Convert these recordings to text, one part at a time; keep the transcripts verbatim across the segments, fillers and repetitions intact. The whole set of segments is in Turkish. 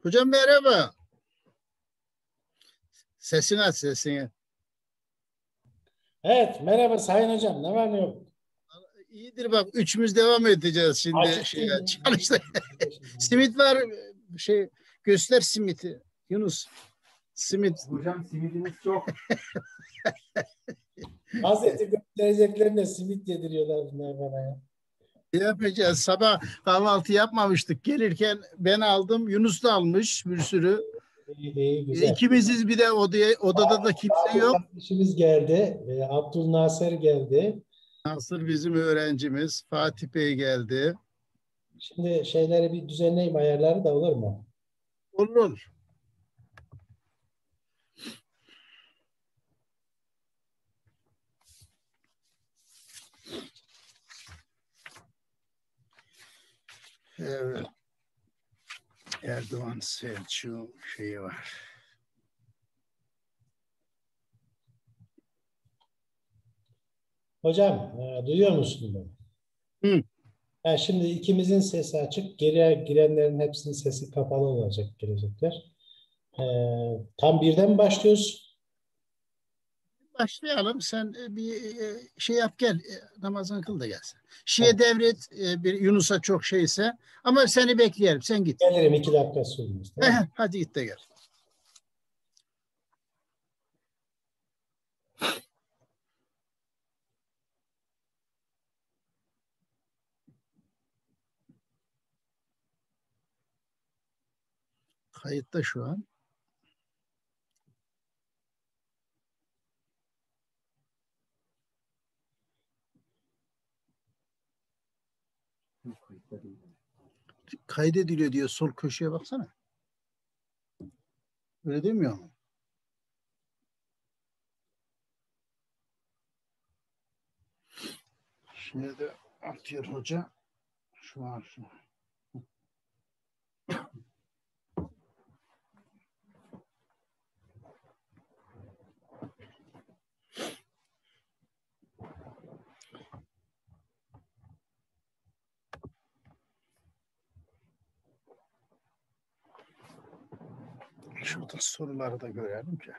Hocam merhaba. Sesini aç sesini. Evet, merhaba Sayın Hocam. Ne var ne yok? İyidir bak üçümüz devam edeceğiz şimdi Açık şeye değil mi? çalıştı. Simit var şey göster simiti. Yunus simit. Hocam simidiniz çok. Hazreti göstereceklerine simit yediriyorlar bunlar bana ya. Ne yapacağız? Sabah kahvaltı yapmamıştık. Gelirken ben aldım. Yunus da almış bir sürü. İyi, iyi, E, güzel. İkimiziz bir de odaya, odada da kimse yok. Kardeşimiz geldi. E, Abdülnasır geldi. Nasır bizim öğrencimiz. Fatih Bey geldi. Şimdi şeyleri bir düzenleyeyim, ayarları da olur mu? Olur olur. Evet. Erdoğan Selçuk şeyi var. Hocam, e, duyuyor musun beni? Hı. Ha, şimdi ikimizin sesi açık. Geriye girenlerin hepsinin sesi kapalı olacak, girecekler. E, tam birden mi başlıyoruz? Başlayalım. Sen e, bir e, şey yap gel. E, Namazını kıl da gelsin. Şiye Tamam. devret e, bir Yunus'a çok şeyse. Ama seni bekleyelim. Sen git. Gelirim, iki dakika sürmüş. Tamam mı? Hadi git de gel. Kayıtta şu an. Kaydediliyor diyor. Sol köşeye baksana. Öyle demiyor mu? Şimdi de atıyor hoca. Şu an şu. Şurada soruları da görelim ki.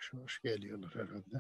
yavaş yavaş geliyorlar herhalde.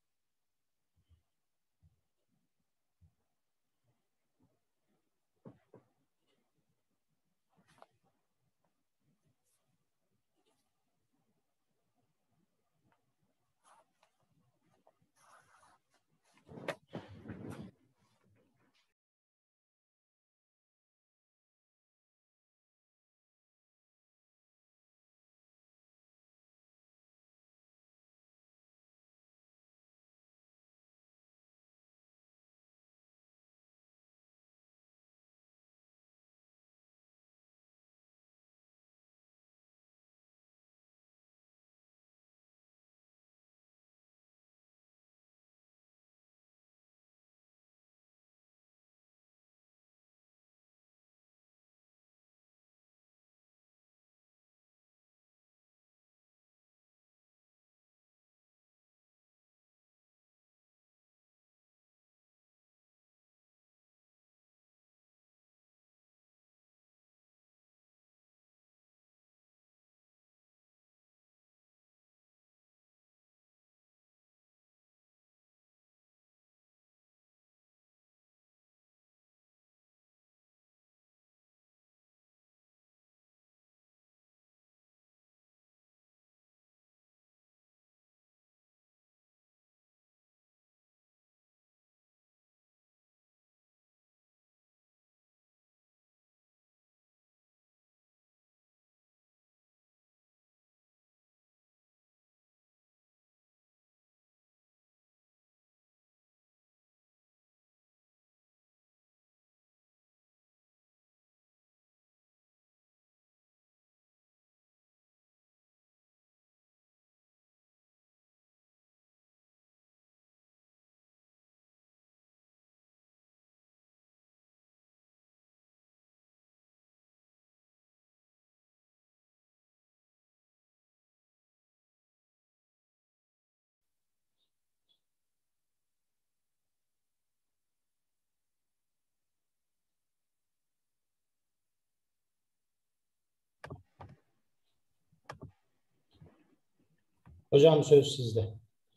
Hocam söz sizde.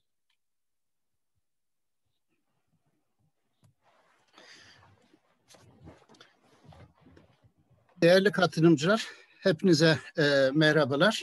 Değerli katılımcılar, hepinize e, merhabalar.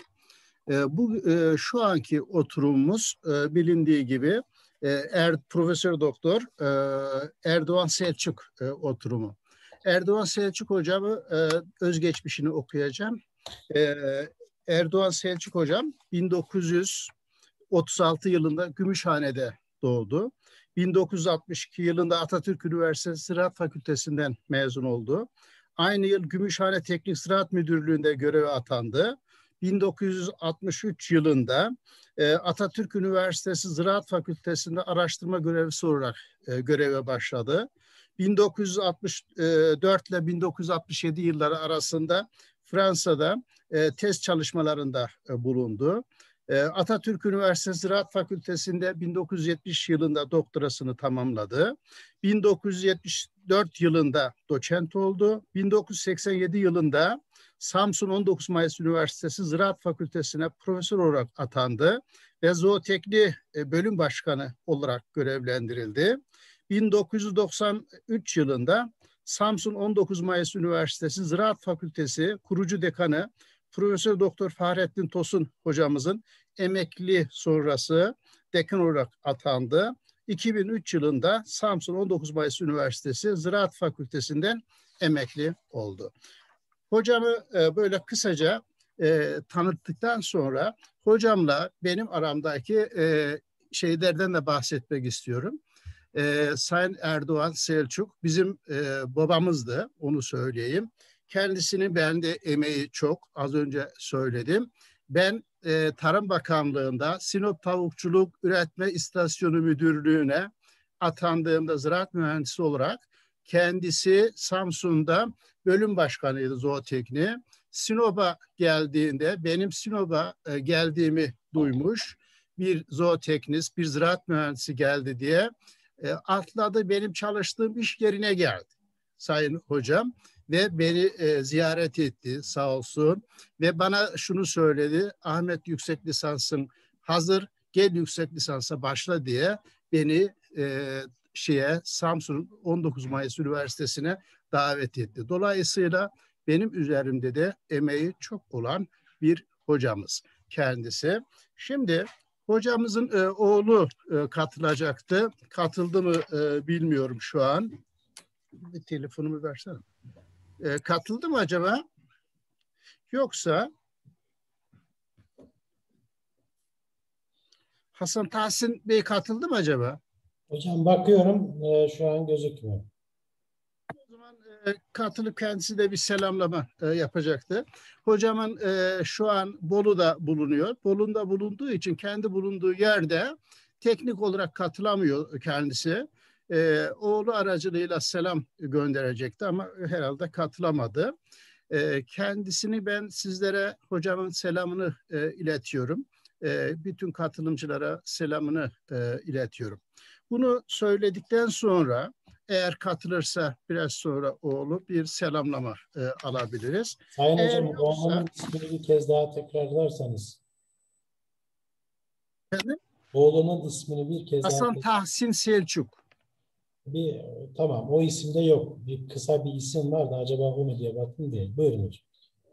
E, bu e, şu anki oturumumuz e, bilindiği gibi e, er, Profesör Doktor e, Erdoğan Selçuk e, oturumu. Erdoğan Selçuk hocamı e, özgeçmişini okuyacağım. E, Erdoğan Selçuk hocam bin dokuz yüz otuz altı yılında Gümüşhane'de doğdu. bin dokuz yüz altmış iki yılında Atatürk Üniversitesi Ziraat Fakültesinden mezun oldu. Aynı yıl Gümüşhane Teknik Ziraat Müdürlüğü'nde göreve atandı. bin dokuz yüz altmış üç yılında e, Atatürk Üniversitesi Ziraat Fakültesi'nde araştırma görevlisi olarak e, göreve başladı. bin dokuz yüz altmış dört ile bin dokuz yüz altmış yedi yılları arasında Fransa'da e, test çalışmalarında e, bulundu. E, Atatürk Üniversitesi Ziraat Fakültesi'nde bin dokuz yüz yetmiş yılında doktorasını tamamladı. bin dokuz yüz yetmiş dört yılında doçent oldu. bin dokuz yüz seksen yedi yılında Samsun on dokuz Mayıs Üniversitesi Ziraat Fakültesi'ne profesör olarak atandı ve zootehni bölüm başkanı olarak görevlendirildi. bin dokuz yüz doksan üç yılında Samsun on dokuz Mayıs Üniversitesi Ziraat Fakültesi kurucu dekanı Profesör Doktor Fahrettin Tosun hocamızın emekli sonrası dekan olarak atandı. iki bin üç yılında Samsun on dokuz Mayıs Üniversitesi Ziraat Fakültesinden emekli oldu. Hocamı e, böyle kısaca e, tanıttıktan sonra hocamla benim aramdaki e, şeylerden de bahsetmek istiyorum. E, Sayın Erdoğan Selçuk bizim e, babamızdı, onu söyleyeyim. Kendisinin bende emeği çok, az önce söyledim. Ben e, Tarım Bakanlığı'nda Sinop Tavukçuluk Üretme İstasyonu Müdürlüğü'ne atandığımda ziraat mühendisi olarak kendisi Samsun'da bölüm başkanıydı zootehni. Sinop'a geldiğinde benim Sinop'a e, geldiğimi duymuş. Bir zooteknist, bir ziraat mühendisi geldi diye e, atladı, benim çalıştığım iş yerine geldi Sayın Hocam ve beni e, ziyaret etti sağ olsun ve bana şunu söyledi: Ahmet, yüksek lisansın hazır, gel yüksek lisansa başla diye beni e, şeye Samsun on dokuz Mayıs Üniversitesi'ne davet etti. Dolayısıyla benim üzerimde de emeği çok olan bir hocamız kendisi. Şimdi hocamızın e, oğlu e, katılacaktı. Katıldı mı e, bilmiyorum şu an. Bir telefonumu versene. E, katıldı mı acaba? Yoksa Hasan Tahsin Bey katıldı mı acaba? Hocam bakıyorum e, şu an gözükmüyor. O zaman e, katılıp kendisi de bir selamlama e, yapacaktı. Hocamın e, şu an Bolu'da bulunuyor. Bolu'da bulunduğu için kendi bulunduğu yerde teknik olarak katılamıyor kendisi. E, oğlu aracılığıyla selam gönderecekti ama herhalde katılamadı. E, kendisini ben sizlere hocamın selamını e, iletiyorum. E, bütün katılımcılara selamını e, iletiyorum. Bunu söyledikten sonra eğer katılırsa biraz sonra oğlu bir selamlama e, alabiliriz. Sayın Eğer hocam, yoksa oğlunun ismini bir kez daha tekrarlarsanız. efendim, Oğlunun ismini bir kez daha Hasan tekrar. Tahsin Selçuk. Bir, tamam, o isimde yok. Bir kısa bir isim var da acaba o mu diye baktım diye. Buyurun hocam.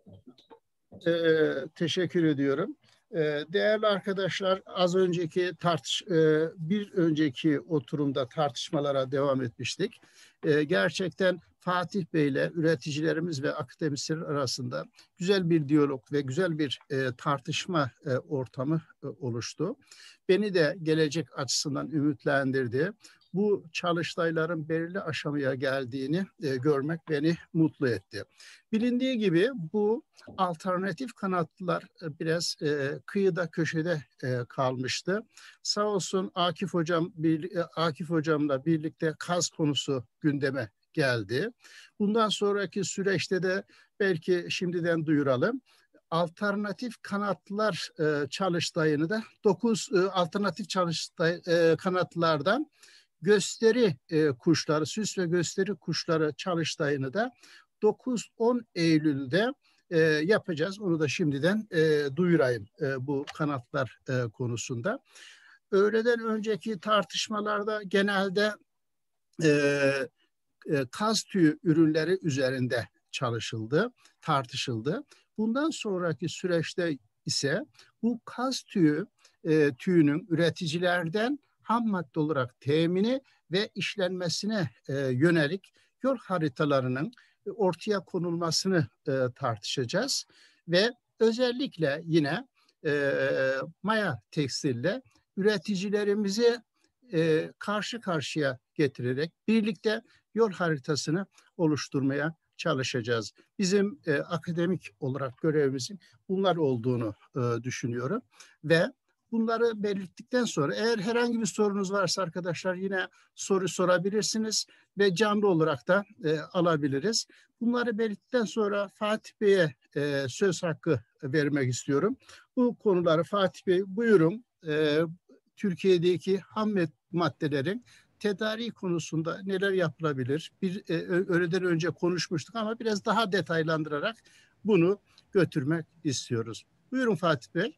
Ee, teşekkür ediyorum. Ee, değerli arkadaşlar, az önceki tartış, e, bir önceki oturumda tartışmalara devam etmiştik. Ee, gerçekten Fatih Bey ile üreticilerimiz ve akademisyenler arasında güzel bir diyalog ve güzel bir e, tartışma e, ortamı e, oluştu. Beni de gelecek açısından ümitlendirdi. Bu çalıştayların belirli aşamaya geldiğini e, görmek beni mutlu etti. Bilindiği gibi bu alternatif kanatlılar biraz e, kıyıda köşede e, kalmıştı. Sağ olsun Akif hocam bir, Akif hocamla birlikte kaz konusu gündeme geldi. Bundan sonraki süreçte de belki şimdiden duyuralım. Alternatif kanatlılar e, çalıştayını da dokuz e, alternatif çalıştay e, kanatlılardan gösteri e, kuşları, süs ve gösteri kuşları çalıştayını da dokuz on Eylül'de e, yapacağız. Onu da şimdiden e, duyurayım e, bu kanatlar e, konusunda. Öğleden önceki tartışmalarda genelde e, e, kaz tüyü ürünleri üzerinde çalışıldı, tartışıldı. Bundan sonraki süreçte ise bu kaz tüyü e, tüyünün üreticilerden ham madde olarak temini ve işlenmesine e, yönelik yol haritalarının ortaya konulmasını e, tartışacağız ve özellikle yine e, Maya Tekstil'le üreticilerimizi e, karşı karşıya getirerek birlikte yol haritasını oluşturmaya çalışacağız. Bizim e, akademik olarak görevimizin bunlar olduğunu e, düşünüyorum ve bunları belirttikten sonra eğer herhangi bir sorunuz varsa arkadaşlar yine soru sorabilirsiniz ve canlı olarak da e, alabiliriz. Bunları belirttikten sonra Fatih Bey'e e, söz hakkı vermek istiyorum. Bu konuları Fatih Bey buyurun. E, Türkiye'deki ham maddelerin tedariği konusunda neler yapılabilir? Bir e, öğleden önce konuşmuştuk ama biraz daha detaylandırarak bunu götürmek istiyoruz. Buyurun Fatih Bey.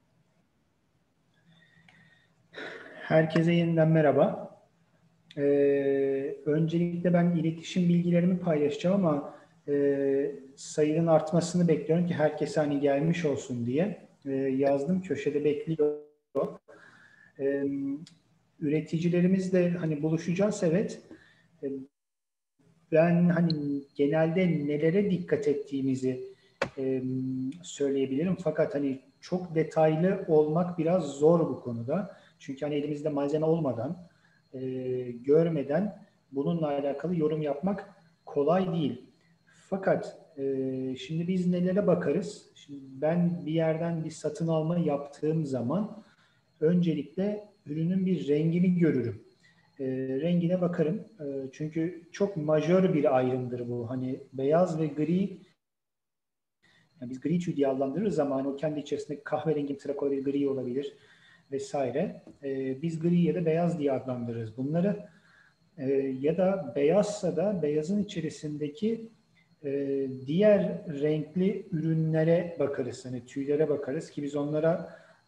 Herkese yeniden merhaba. Ee, öncelikle ben iletişim bilgilerimi paylaşacağım ama e, sayının artmasını bekliyorum ki herkese hani gelmiş olsun diye. E, yazdım, köşede bekliyor. E, üreticilerimizle hani buluşacağız, evet. E, ben hani genelde nelere dikkat ettiğimizi e, söyleyebilirim. Fakat hani çok detaylı olmak biraz zor bu konuda. Çünkü hani elimizde malzeme olmadan, e, görmeden bununla alakalı yorum yapmak kolay değil. Fakat e, şimdi biz nelere bakarız? Şimdi ben bir yerden bir satın alma yaptığım zaman öncelikle ürünün bir rengini görürüm. E, rengine bakarım. E, çünkü çok majör bir ayrımdır bu. Hani beyaz ve gri, yani biz gri tüy diye adlandırırız ama hani o kendi içerisinde kahverengi trak olabilir, gri olabilir vesaire. E, biz gri ya da beyaz diye adlandırırız bunları. E, ya da beyazsa da beyazın içerisindeki e, diğer renkli ürünlere bakarız. Hani tüylere bakarız ki biz onlara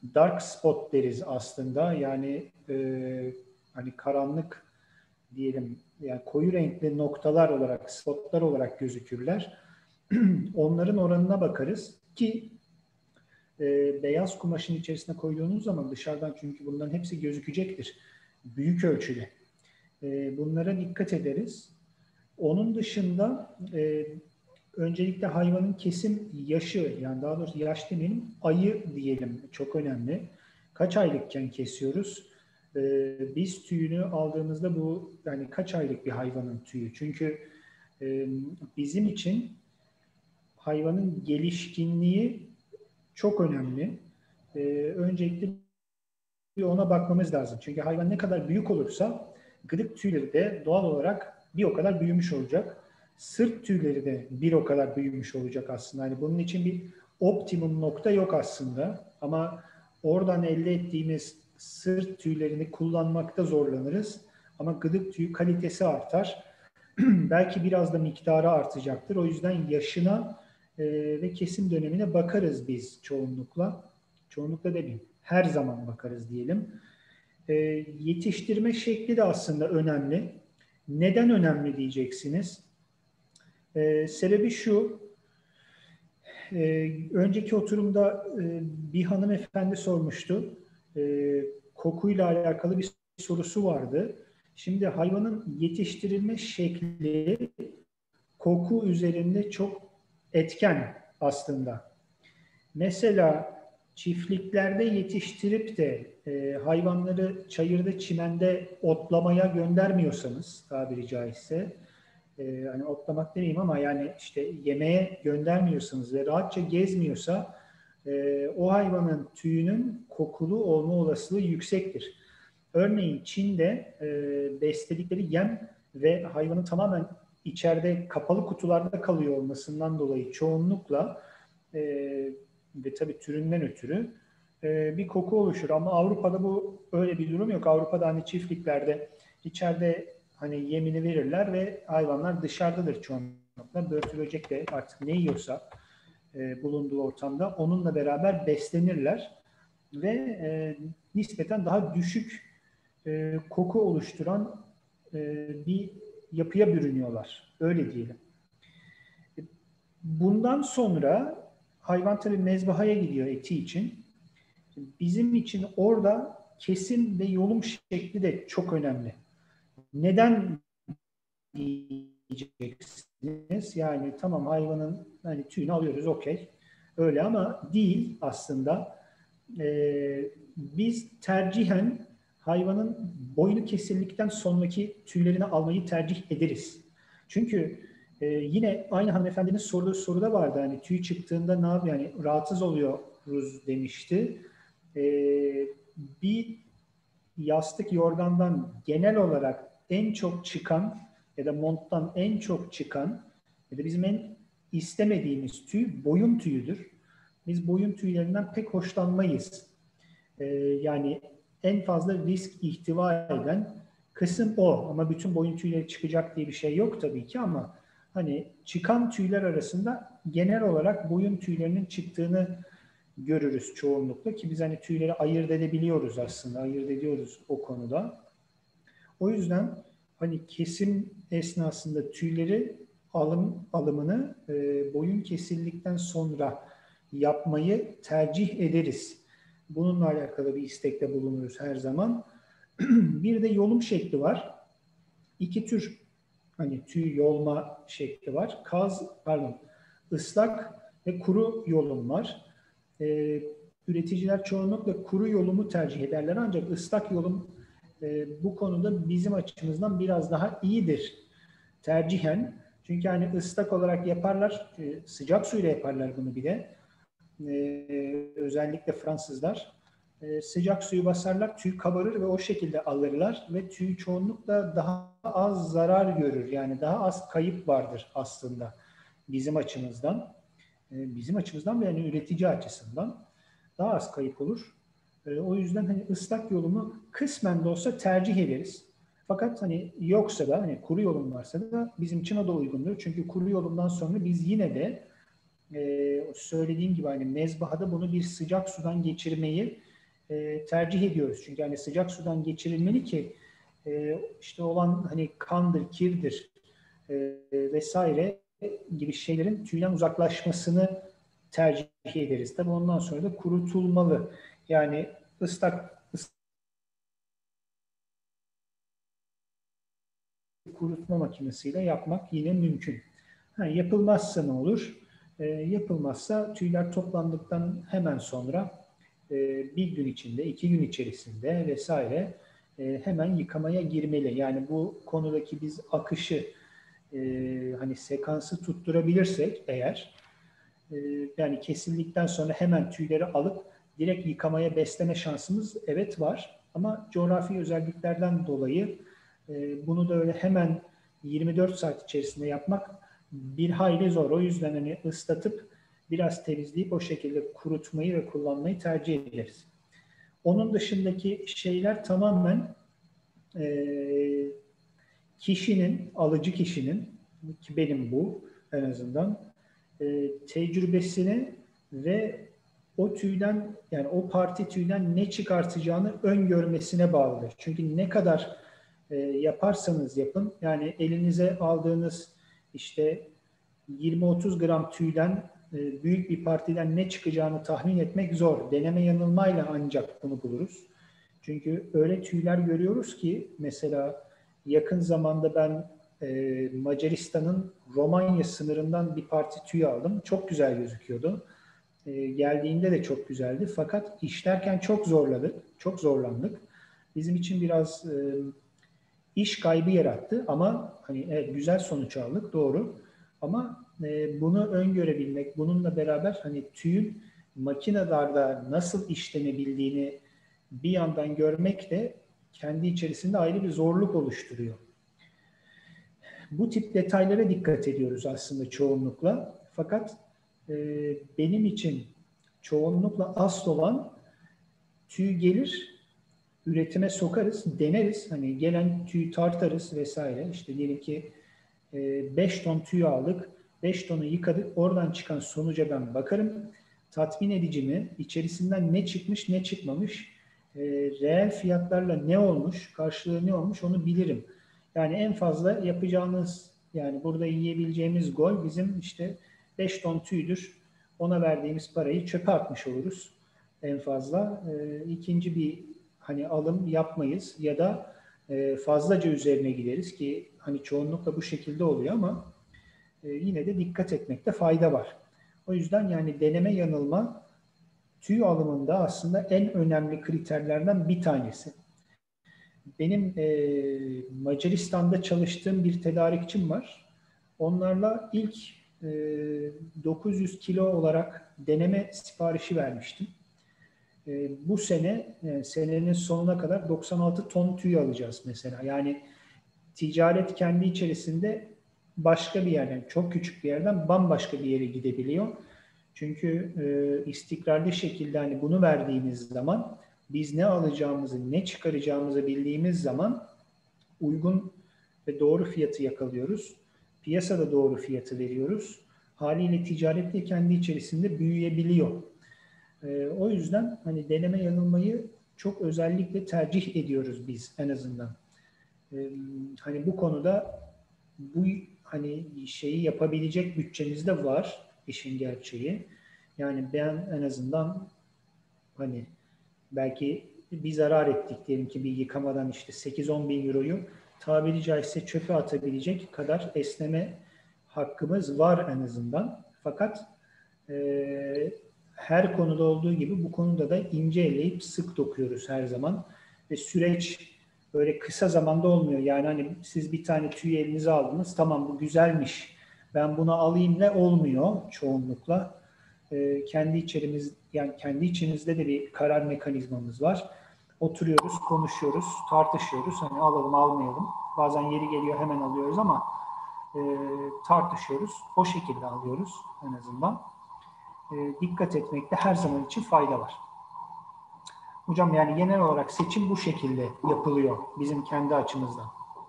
dark spot deriz aslında. Yani e, hani karanlık diyelim, yani koyu renkli noktalar olarak, spotlar olarak gözükürler. Onların oranına bakarız ki e, beyaz kumaşın içerisine koyduğunuz zaman dışarıdan, çünkü bunların hepsi gözükecektir büyük ölçüde. E, bunlara dikkat ederiz. Onun dışında e, öncelikle hayvanın kesim yaşı, yani daha doğrusu yaş demeyelim, ayı diyelim, çok önemli. Kaç aylıkken kesiyoruz? Ee, biz tüyünü aldığımızda bu yani kaç aylık bir hayvanın tüyü? Çünkü e, bizim için hayvanın gelişkinliği çok önemli. Ee, öncelikle bir ona bakmamız lazım. Çünkü hayvan ne kadar büyük olursa gıdık tüyleri de doğal olarak bir o kadar büyümüş olacak. Sırt tüyleri de bir o kadar büyümüş olacak aslında. Yani bunun için bir optimum nokta yok aslında. Ama oradan elde ettiğimiz sırt tüylerini kullanmakta zorlanırız. Ama gıdık tüyü kalitesi artar. Belki biraz da miktarı artacaktır. O yüzden yaşına e, ve kesim dönemine bakarız biz çoğunlukla. Çoğunlukla demeyeyim, her zaman bakarız diyelim. E, yetiştirme şekli de aslında önemli. Neden önemli diyeceksiniz? E, sebebi şu, e, önceki oturumda e, bir hanımefendi sormuştu. E, kokuyla alakalı bir sorusu vardı. Şimdi hayvanın yetiştirilme şekli koku üzerinde çok etken aslında. Mesela çiftliklerde yetiştirip de e, hayvanları çayırda, çimende otlamaya göndermiyorsanız, tabiri caizse, e, hani otlamak demeyeyim ama yani işte yemeğe göndermiyorsanız ve rahatça gezmiyorsa e, o hayvanın tüyünün kokulu olma olasılığı yüksektir. Örneğin Çin'de e, besledikleri yem ve hayvanın tamamen içeride kapalı kutularda kalıyor olmasından dolayı çoğunlukla e, ve tabii türünden ötürü e, bir koku oluşur. Ama Avrupa'da bu öyle bir durum yok. Avrupa'da hani çiftliklerde içeride hani yemini verirler ve hayvanlar dışarıdadır çoğunlukla. Börtü böcek de artık ne yiyorsa e, bulunduğu ortamda onunla beraber beslenirler ve e, nispeten daha düşük e, koku oluşturan e, bir yapıya bürünüyorlar. Öyle diyelim. Bundan sonra hayvan tabii mezbahaya gidiyor eti için. Bizim için orada kesim ve yolum şekli de çok önemli. Neden diyeceksiniz? Yani tamam, hayvanın hani tüyünü alıyoruz, okey. Öyle ama değil aslında. Ee, biz tercihen hayvanın boynu kesildikten sonraki tüylerini almayı tercih ederiz. Çünkü e, yine aynı hanımefendinin sorduğu soruda vardı. Hani tüy çıktığında ne yapıyor? Yani rahatsız oluyoruz demişti. Ee, bir yastık yorgandan genel olarak en çok çıkan ya da monttan en çok çıkan ya da bizim en istemediğimiz tüy boyun tüyüdür. Biz boyun tüylerinden pek hoşlanmayız. Ee, yani en fazla risk ihtiva eden kısım o. Ama bütün boyun tüyleri çıkacak diye bir şey yok tabii ki, ama hani çıkan tüyler arasında genel olarak boyun tüylerinin çıktığını görürüz çoğunlukla, ki biz hani tüyleri ayırt edebiliyoruz aslında, ayırt ediyoruz o konuda. O yüzden hani kesim esnasında tüyleri alım alımını e, boyun kesildikten sonra yapmayı tercih ederiz. Bununla alakalı bir istekte bulunuruz her zaman. Bir de yolum şekli var. İki tür hani tüy yolma şekli var. Kaz, pardon, ıslak ve kuru yolum var. Ee, üreticiler çoğunlukla kuru yolumu tercih ederler, ancak ıslak yolum e, bu konuda bizim açımızdan biraz daha iyidir tercihen. Çünkü hani ıslak olarak yaparlar, e, sıcak suyla yaparlar bunu bir de. Ee, özellikle Fransızlar e, sıcak suyu basarlar, tüy kabarır ve o şekilde alırlar ve tüy çoğunlukla daha az zarar görür. Yani daha az kayıp vardır aslında bizim açımızdan. E, bizim açımızdan ve yani üretici açısından daha az kayıp olur. E, o yüzden hani ıslak yolumu kısmen de olsa tercih ederiz. Fakat hani yoksa da, hani kuru yolum varsa da bizim için o da uygundur. Çünkü kuru yolumdan sonra biz yine de Ee, söylediğim gibi hani mezbahada bunu bir sıcak sudan geçirmeyi e, tercih ediyoruz. Çünkü hani sıcak sudan geçirilmeli ki e, işte olan hani kandır, kirdir e, vesaire gibi şeylerin tüyden uzaklaşmasını tercih ederiz. Tabii ondan sonra da kurutulmalı. Yani ıslak, ıslak kurutma makinesiyle yapmak yine mümkün. Ha, yapılmazsa ne olur? E, yapılmazsa tüyler toplandıktan hemen sonra e, bir gün içinde, iki gün içerisinde vesaire e, hemen yıkamaya girmeli. Yani bu konudaki biz akışı e, hani sekansı tutturabilirsek eğer e, yani kesildikten sonra hemen tüyleri alıp direkt yıkamaya besleme şansımız evet var. Ama coğrafi özelliklerden dolayı e, bunu da öyle hemen yirmi dört saat içerisinde yapmak bir hayli zor. O yüzden hani ıslatıp biraz temizleyip o şekilde kurutmayı ve kullanmayı tercih ederiz. Onun dışındaki şeyler tamamen e, kişinin, alıcı kişinin, ki benim bu en azından, e, tecrübesini ve o tüyden, yani o parti tüyden ne çıkartacağını öngörmesine bağlıdır. Çünkü ne kadar e, yaparsanız yapın, yani elinize aldığınız işte yirmi otuz gram tüyden e, büyük bir partiden ne çıkacağını tahmin etmek zor. Deneme yanılmayla ancak bunu buluruz. Çünkü öyle tüyler görüyoruz ki mesela yakın zamanda ben e, Macaristan'ın Romanya sınırından bir parti tüy aldım. Çok güzel gözüküyordu. E, geldiğinde de çok güzeldi. Fakat işlerken çok zorladık, çok zorlandık. Bizim için biraz e, iş kaybı yarattı ama hani evet, güzel sonuç aldık, doğru. Ama e, bunu öngörebilmek, bununla beraber hani tüyün makinelerde nasıl işlenebildiğini bir yandan görmek de kendi içerisinde ayrı bir zorluk oluşturuyor. Bu tip detaylara dikkat ediyoruz aslında çoğunlukla. Fakat e, benim için çoğunlukla asıl olan tüy gelir, üretime sokarız, deneriz. Hani gelen tüyü tartarız vesaire. İşte diyelim ki beş ton tüy aldık, beş tonu yıkadık. Oradan çıkan sonuca ben bakarım. Tatmin edici mi? İçerisinden ne çıkmış, ne çıkmamış? E, reel fiyatlarla ne olmuş, karşılığı ne olmuş onu bilirim. Yani en fazla yapacağımız, yani burada yiyebileceğimiz gol bizim işte beş ton tüydür. Ona verdiğimiz parayı çöpe atmış oluruz en fazla. E, ikinci bir hani alım yapmayız ya da e, fazlaca üzerine gideriz ki hani çoğunlukla bu şekilde oluyor ama e, yine de dikkat etmekte fayda var. O yüzden yani deneme yanılma tüy alımında aslında en önemli kriterlerden bir tanesi. Benim e, Macaristan'da çalıştığım bir tedarikçim var. Onlarla ilk e, dokuz yüz kilo olarak deneme siparişi vermiştim. E, bu sene e, senenin sonuna kadar doksan altı ton tüy alacağız mesela. Yani ticaret kendi içerisinde başka bir yerden, çok küçük bir yerden bambaşka bir yere gidebiliyor. Çünkü e, istikrarlı şekilde hani bunu verdiğimiz zaman biz ne alacağımızı, ne çıkaracağımızı bildiğimiz zaman uygun ve doğru fiyatı yakalıyoruz. Piyasada doğru fiyatı veriyoruz. Haliyle ticaret de kendi içerisinde büyüyebiliyor. E, o yüzden hani deneme yanılmayı çok özellikle tercih ediyoruz biz en azından. E, hani bu konuda bu hani şeyi yapabilecek bütçemiz de var, işin gerçeği. Yani ben en azından hani belki bir zarar ettik diyelim ki bir yıkamadan işte sekiz on bin euroyu tabiri caizse çöpe atabilecek kadar esneme hakkımız var en azından. Fakat e, her konuda olduğu gibi bu konuda da ince eleyip sık dokuyoruz her zaman. Ve süreç böyle kısa zamanda olmuyor. Yani hani siz bir tane tüy elinize aldınız, tamam bu güzelmiş, ben bunu alayım ne olmuyor çoğunlukla. E, kendi içerimiz, yani kendi içinizde de bir karar mekanizmamız var. Oturuyoruz, konuşuyoruz, tartışıyoruz. Hani alalım, almayalım. Bazen yeri geliyor hemen alıyoruz ama e, tartışıyoruz. O şekilde alıyoruz en azından. E, dikkat etmekte her zaman için fayda var. Hocam yani genel olarak seçim bu şekilde yapılıyor bizim kendi açımızdan.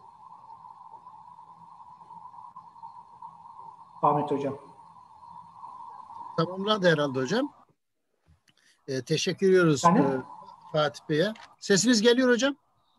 Ahmet Hocam. Tamamladı herhalde hocam. E, teşekkür ediyoruz. Yani, Fatih Bey'e. Sesiniz geliyor hocam.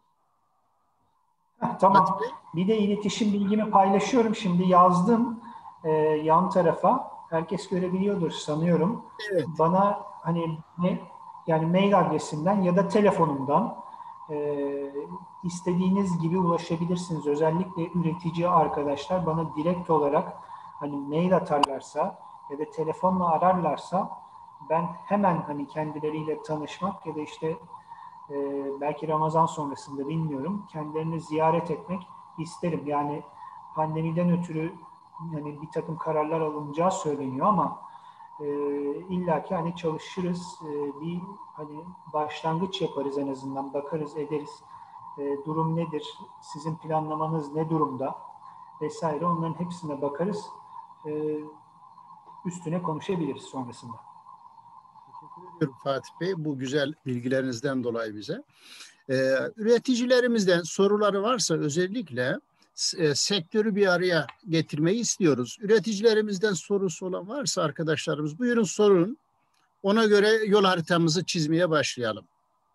Heh, tamam. Bir de iletişim bilgimi paylaşıyorum. Şimdi yazdım e, yan tarafa. Herkes görebiliyordur sanıyorum. Evet. Bana hani ne, yani mail adresimden ya da telefonumdan e, istediğiniz gibi ulaşabilirsiniz. Özellikle üretici arkadaşlar bana direkt olarak hani mail atarlarsa ya da telefonla ararlarsa ben hemen hani kendileriyle tanışmak ya da işte Ee, belki Ramazan sonrasında bilmiyorum. Kendilerini ziyaret etmek isterim. Yani pandemiden ötürü yani bir takım kararlar alınacağı söyleniyor ama e, illaki hani çalışırız. E, bir hani başlangıç yaparız en azından. Bakarız, ederiz. E, durum nedir? Sizin planlamanız ne durumda? Vesaire. Onların hepsine bakarız. E, üstüne konuşabiliriz sonrasında. Teşekkür ediyorum Fatih Bey bu güzel bilgilerinizden dolayı bize. Ee, üreticilerimizden soruları varsa özellikle e, sektörü bir araya getirmeyi istiyoruz. Üreticilerimizden sorusu olan varsa arkadaşlarımız buyurun sorun. Ona göre yol haritamızı çizmeye başlayalım.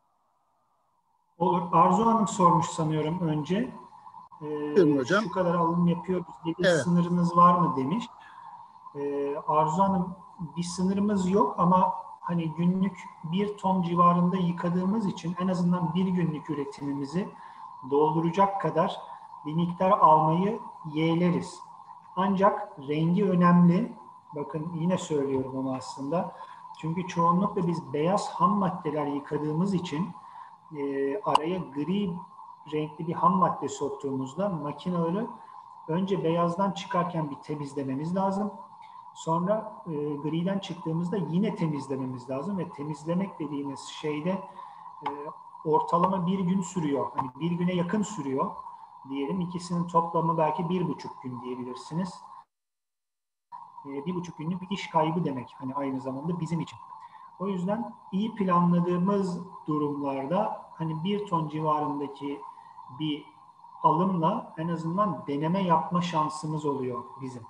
Olur. Arzu Hanım sormuş sanıyorum önce. Buyurun Ee, hocam. şu kadar alım yapıyoruz diye bir Evet. sınırınız var mı demiş. Ee, Arzu Hanım bir sınırımız yok ama hani günlük bir ton civarında yıkadığımız için en azından bir günlük üretimimizi dolduracak kadar bir miktar almayı yeğleriz. Ancak rengi önemli. Bakın yine söylüyorum onu aslında. Çünkü çoğunlukla biz beyaz ham maddeler yıkadığımız için e, araya gri renkli bir ham madde soktuğumuzda makineleri önce beyazdan çıkarken bir temizlememiz lazım. Sonra e, griden çıktığımızda yine temizlememiz lazım ve temizlemek dediğimiz şeyde e, ortalama bir gün sürüyor. Hani bir güne yakın sürüyor diyelim. İkisinin toplamı belki bir buçuk gün diyebilirsiniz. E, bir buçuk günlük bir iş kaybı demek hani aynı zamanda bizim için. O yüzden iyi planladığımız durumlarda hani bir ton civarındaki bir alımla en azından deneme yapma şansımız oluyor bizim.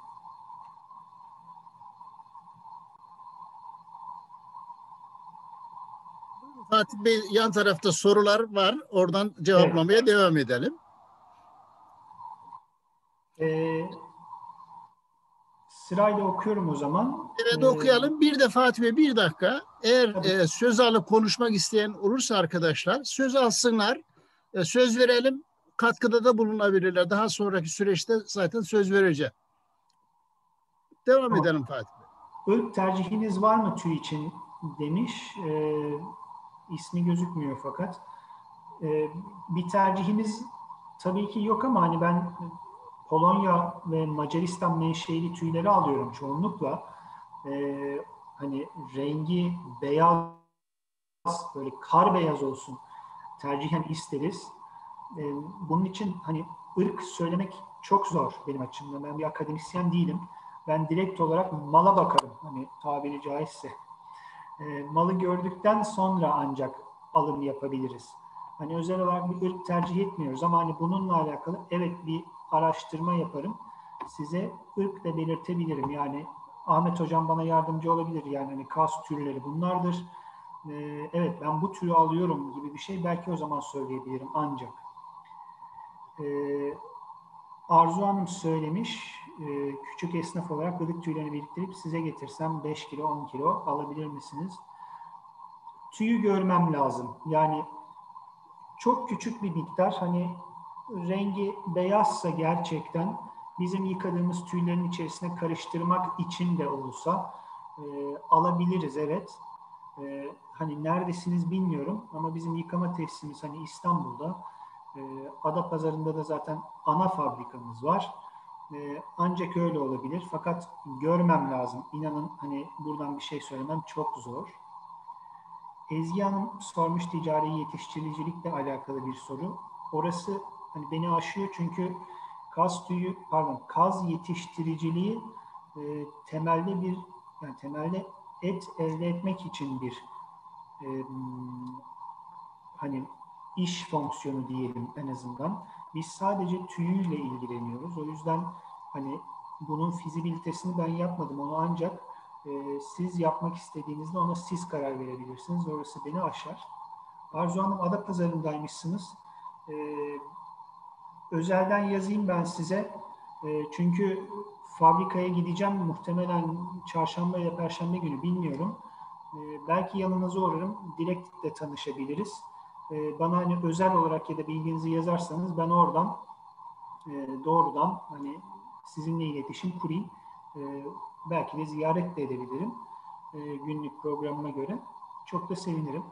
Fatih Bey yan tarafta sorular var. Oradan Evet. cevaplamaya devam edelim. Ee, sırayla okuyorum o zaman. Evet Ee, okuyalım. Bir de Fatih Bey bir dakika. Eğer tabii. e, söz alıp konuşmak isteyen olursa arkadaşlar söz alsınlar. E, söz verelim. Katkıda da bulunabilirler. Daha sonraki süreçte zaten söz vereceğim. Devam Tamam. edelim Fatih Bey. Irk tercihiniz var mı tüy için demiş. Ee, ismi gözükmüyor fakat. Ee, bir tercihimiz tabii ki yok ama hani ben Polonya ve Macaristan menşeili tüyleri alıyorum çoğunlukla. Ee, hani rengi beyaz, böyle kar beyaz olsun tercihen isteriz. Ee, bunun için hani ırk söylemek çok zor benim açımdan. Ben bir akademisyen değilim. Ben direkt olarak mala bakarım. Hani tabiri caizse. E, malı gördükten sonra ancak alım yapabiliriz. Hani özel olarak bir ırk tercih etmiyoruz ama hani bununla alakalı evet bir araştırma yaparım. Size ırk da belirtebilirim. Yani Ahmet Hocam bana yardımcı olabilir. Yani hani kas türleri bunlardır. E, evet ben bu türü alıyorum gibi bir şey belki o zaman söyleyebilirim ancak. E, Arzu Hanım söylemiş, e, küçük esnaf olarak ılık tüylerini biriktirip size getirsem beş kilo on kilo alabilir misiniz? Tüyü görmem lazım. Yani çok küçük bir miktar hani rengi beyazsa gerçekten bizim yıkadığımız tüylerin içerisine karıştırmak için de olsa e, alabiliriz evet. E, hani neredesiniz bilmiyorum ama bizim yıkama tesisimiz hani İstanbul'da. E, Adapazarı'nda da zaten ana fabrikamız var. E, ancak öyle olabilir. Fakat görmem lazım. İnanın hani buradan bir şey söylemem çok zor. Ezgi Hanım sormuş ticari yetiştiricilikle alakalı bir soru. Orası hani beni aşıyor çünkü kaz tüyü pardon kaz yetiştiriciliği e, temelde bir yani temelde et elde etmek için bir e, hani iş fonksiyonu diyelim en azından. Biz sadece tüyüyle ilgileniyoruz. O yüzden hani bunun fizibilitesini ben yapmadım. Onu ancak e, siz yapmak istediğinizde ona siz karar verebilirsiniz. Orası beni aşar. Arzu Hanım Adapazarı'ndaymışsınız. E, özelden yazayım ben size. E, çünkü fabrikaya gideceğim. Muhtemelen çarşamba ya perşembe günü bilmiyorum. E, belki yanınıza uğrarım. Dilek'le tanışabiliriz. E, bana hani özel olarak ya da bilginizi yazarsanız ben oradan e, doğrudan hani sizinle iletişim kurayım. E, belki de ziyaret de edebilirim. E, günlük programıma göre. Çok da sevinirim.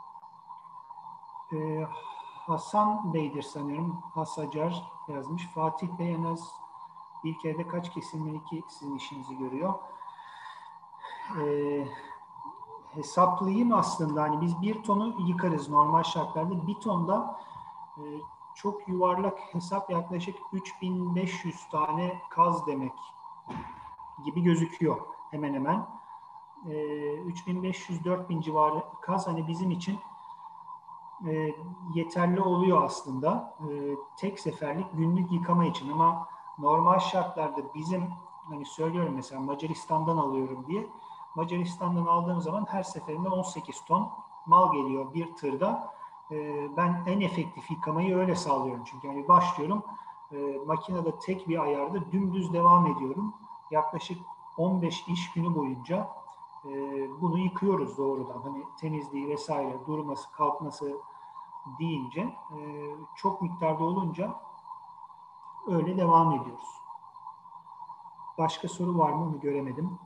E, Hasan Bey'dir sanıyorum. Hasacar yazmış. Fatih Bey en az bir kerede kaç kesilmeli ki sizin işinizi görüyor? E, hesaplayayım aslında. Hani biz bir tonu yıkarız normal şartlarda. Bir tonda e, çok yuvarlak hesap yaklaşık üç bin beş yüz tane kaz demek gibi gözüküyor hemen hemen. E, üç bin beş yüz dört bin civarı kaz hani bizim için e, yeterli oluyor aslında. E, tek seferlik günlük yıkama için ama normal şartlarda bizim hani söylüyorum mesela Macaristan'dan alıyorum diye. Macaristan'dan aldığım zaman her seferinde on sekiz ton mal geliyor bir tırda. E, ben en efektif yıkamayı öyle sağlıyorum. Çünkü hani başlıyorum e, makinede tek bir ayarda dümdüz devam ediyorum. Yaklaşık on beş iş günü boyunca e, bunu yıkıyoruz doğrudan. Hani temizliği vesaire, durması, kalkması deyince e, çok miktarda olunca öyle devam ediyoruz. Başka soru var mı onu göremedim.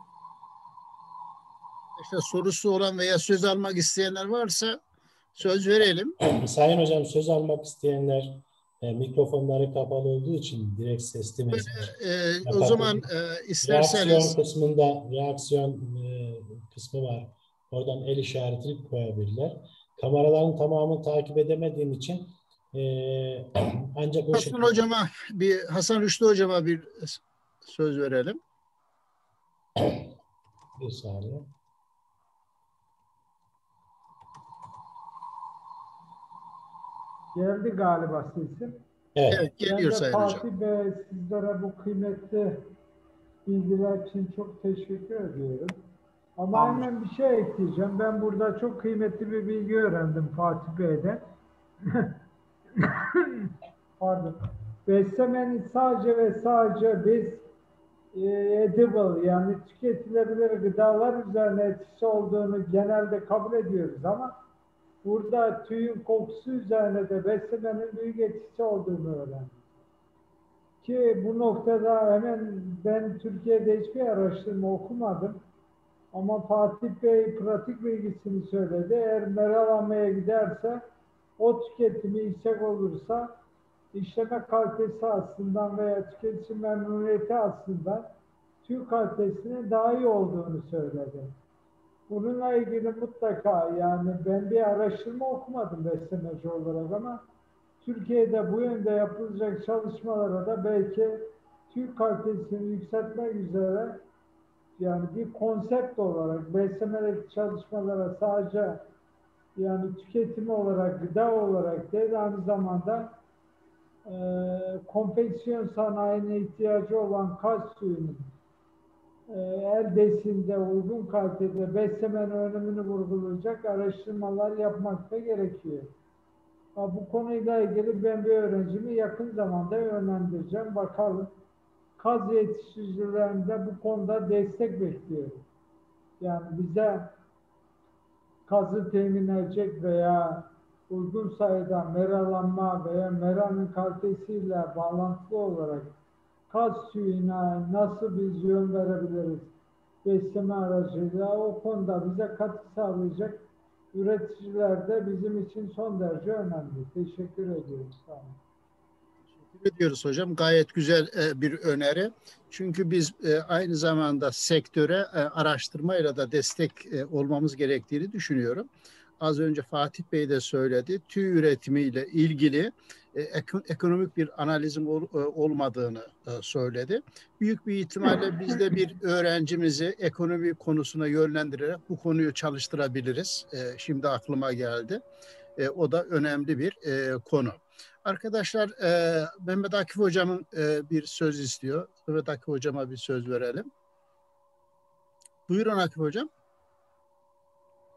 İşte sorusu olan veya söz almak isteyenler varsa söz verelim. Sayın Hocam söz almak isteyenler e, mikrofonları kapalı olduğu için direkt sesli mesaj E, o zaman yapabilir. e, Reaksiyon isterseniz kısmında reaksiyon e, kısmı var. Oradan el işaretini koyabilirler. Kameraların tamamını takip edemediğim için e, ancak o Hasan şekilde. hocama bir Hasan Rüştü hocama bir söz verelim. Bir saniye. Geldi galiba sesim. Evet. Evet, Ben geliyor de Sayın Hocam. Fatih Bey sizlere bu kıymetli bilgiler için çok teşekkür ediyorum. Ama Tamam. hemen bir şey ekleyeceğim. Ben burada çok kıymetli bir bilgi öğrendim Fatih Bey'den. Pardon. Beslemenin sadece ve sadece biz e, edible yani tüketilebilir gıdalar üzerine etkisi olduğunu genelde kabul ediyoruz ama burada tüyün kokusu üzerine de beslemenin büyük etkisi olduğunu öğrendim. Ki bu noktada hemen ben Türkiye'de hiçbir araştırma okumadım. Ama Fatih Bey pratik bilgisini söyledi. Eğer meralamaya giderse o tüketimi yüksek olursa işleme kalitesi açısından veya tüketici memnuniyeti açısından tüy kalitesinin daha iyi olduğunu söyledi. Bununla ilgili mutlaka yani ben bir araştırma okumadım beslemeci olarak ama Türkiye'de bu yönde yapılacak çalışmalara da belki tüy kalitesini yükseltmek üzere yani bir konsept olarak beslemedeki çalışmalara sadece yani tüketimi olarak, gıda olarak değil aynı zamanda e, konfeksiyon sanayine ihtiyacı olan kas suyunun e, eldesinde uygun kalitede beslemenin önemini vurgulayacak araştırmalar yapmak da gerekiyor. Bu konuyla ilgili ben bir öğrencimi yakın zamanda yönlendireceğim. Bakalım kaz yetiştiricilerinde bu konuda destek bekliyorum. Yani bize kazı temin edecek veya uygun sayıda meralanma veya meranın kalitesiyle bağlantılı olarak kaz suyuna nasıl biz yön verebiliriz besleme aracıyla o konuda bize katkı sağlayacak üreticiler de bizim için son derece önemli. Teşekkür ediyorum. Sağ olun. Teşekkür ediyoruz hocam. Gayet güzel e, bir öneri. Çünkü biz e, aynı zamanda sektöre e, araştırmayla da destek e, olmamız gerektiğini düşünüyorum. Az önce Fatih Bey de söyledi. Tüy üretimiyle ilgili e, ek- ekonomik bir analizin ol, e, olmadığını e, söyledi. Büyük bir ihtimalle biz de bir öğrencimizi ekonomi konusuna yönlendirerek bu konuyu çalıştırabiliriz. E, şimdi aklıma geldi. E, o da önemli bir e, konu. Arkadaşlar e, Mehmet Akif Hocam'ın e, bir söz istiyor. Mehmet Akif Hocam'a bir söz verelim. Buyurun Akif Hocam.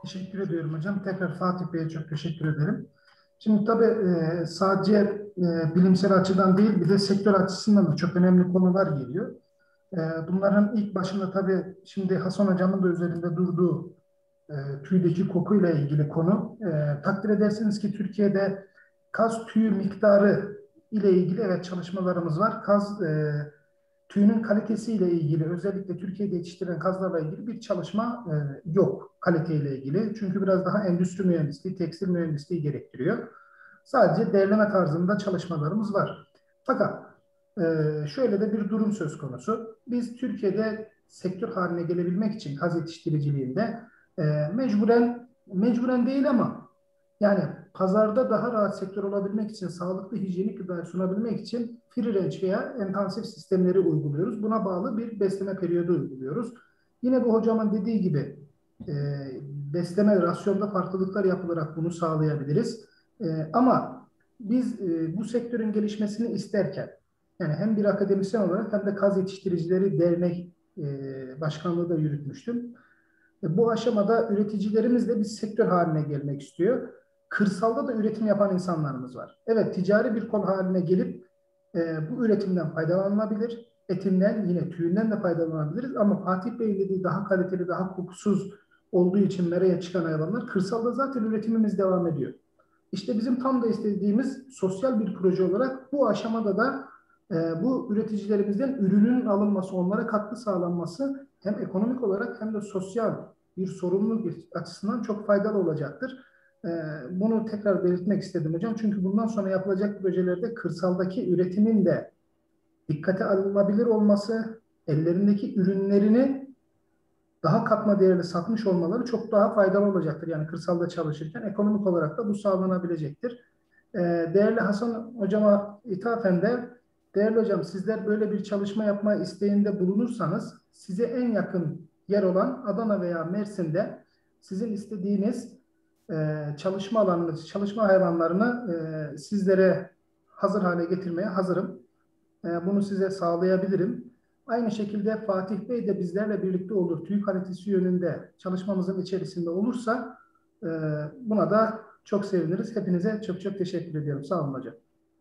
Teşekkür ediyorum hocam. Tekrar Fatih Bey'e çok teşekkür ederim. Şimdi tabii e, sadece e, bilimsel açıdan değil, bir de sektör açısından da çok önemli konular geliyor. E, bunların ilk başında tabii şimdi Hasan hocamın da üzerinde durduğu e, tüydeki kokuyla ilgili konu. E, takdir edersiniz ki Türkiye'de kaz tüyü miktarı ile ilgili evet çalışmalarımız var. Kaz e, tüyünün kalitesiyle ilgili, özellikle Türkiye'de yetiştirilen kazlarla ilgili bir çalışma e, yok kaliteyle ilgili. Çünkü biraz daha endüstri mühendisliği, tekstil mühendisliği gerektiriyor. Sadece derleme tarzında çalışmalarımız var. Fakat e, şöyle de bir durum söz konusu. Biz Türkiye'de sektör haline gelebilmek için kaz yetiştiriciliğinde e, mecburen, mecburen değil ama yani pazarda daha rahat sektör olabilmek için, sağlıklı hijyenik gıda sunabilmek için free range veya intensif sistemleri uyguluyoruz. Buna bağlı bir besleme periyodu uyguluyoruz. Yine bu hocamın dediği gibi e, besleme rasyonda farklılıklar yapılarak bunu sağlayabiliriz. E, ama biz e, bu sektörün gelişmesini isterken, yani hem bir akademisyen olarak hem de Kaz Yetiştiricileri Dernek e, başkanlığı da yürütmüştüm. E, bu aşamada üreticilerimiz de bir sektör haline gelmek istiyor. Kırsalda da üretim yapan insanlarımız var. Evet, ticari bir kol haline gelip e, bu üretimden faydalanılabilir. Etinden, yine tüyünden de faydalanabiliriz. Ama Fatih Bey'in dediği daha kaliteli, daha kokusuz olduğu için meraya çıkan hayvanlar, kırsalda zaten üretimimiz devam ediyor. İşte bizim tam da istediğimiz sosyal bir proje olarak bu aşamada da e, bu üreticilerimizden ürünün alınması, onlara katkı sağlanması hem ekonomik olarak hem de sosyal bir sorumluluk açısından çok faydalı olacaktır. E, bunu tekrar belirtmek istedim hocam. Çünkü bundan sonra yapılacak projelerde kırsaldaki üretimin de dikkate alınabilir olması, ellerindeki ürünlerini daha katma değerli satmış olmaları çok daha faydalı olacaktır. Yani kırsalda çalışırken ekonomik olarak da bu sağlanabilecektir. Ee, değerli Hasan hocama ithafen de, değerli hocam sizler böyle bir çalışma yapma isteğinde bulunursanız size en yakın yer olan Adana veya Mersin'de sizin istediğiniz e, çalışma alanını, çalışma hayvanlarını e, sizlere hazır hale getirmeye hazırım. E, bunu size sağlayabilirim. Aynı şekilde Fatih Bey de bizlerle birlikte olur. Tüy kalitesi yönünde çalışmamızın içerisinde olursa e, buna da çok seviniriz. Hepinize çok çok teşekkür ediyorum. Sağ olun hocam.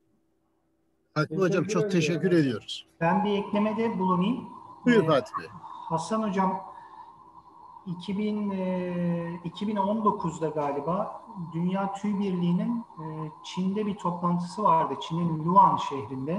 Fatih Hocam çok teşekkür ediyoruz. Ben bir eklemede bulunayım. Buyur Fatih Bey. Hasan Hocam iki bin, iki bin on dokuzda galiba Dünya Tüy Birliği'nin Çin'de bir toplantısı vardı. Çin'in Luan şehrinde.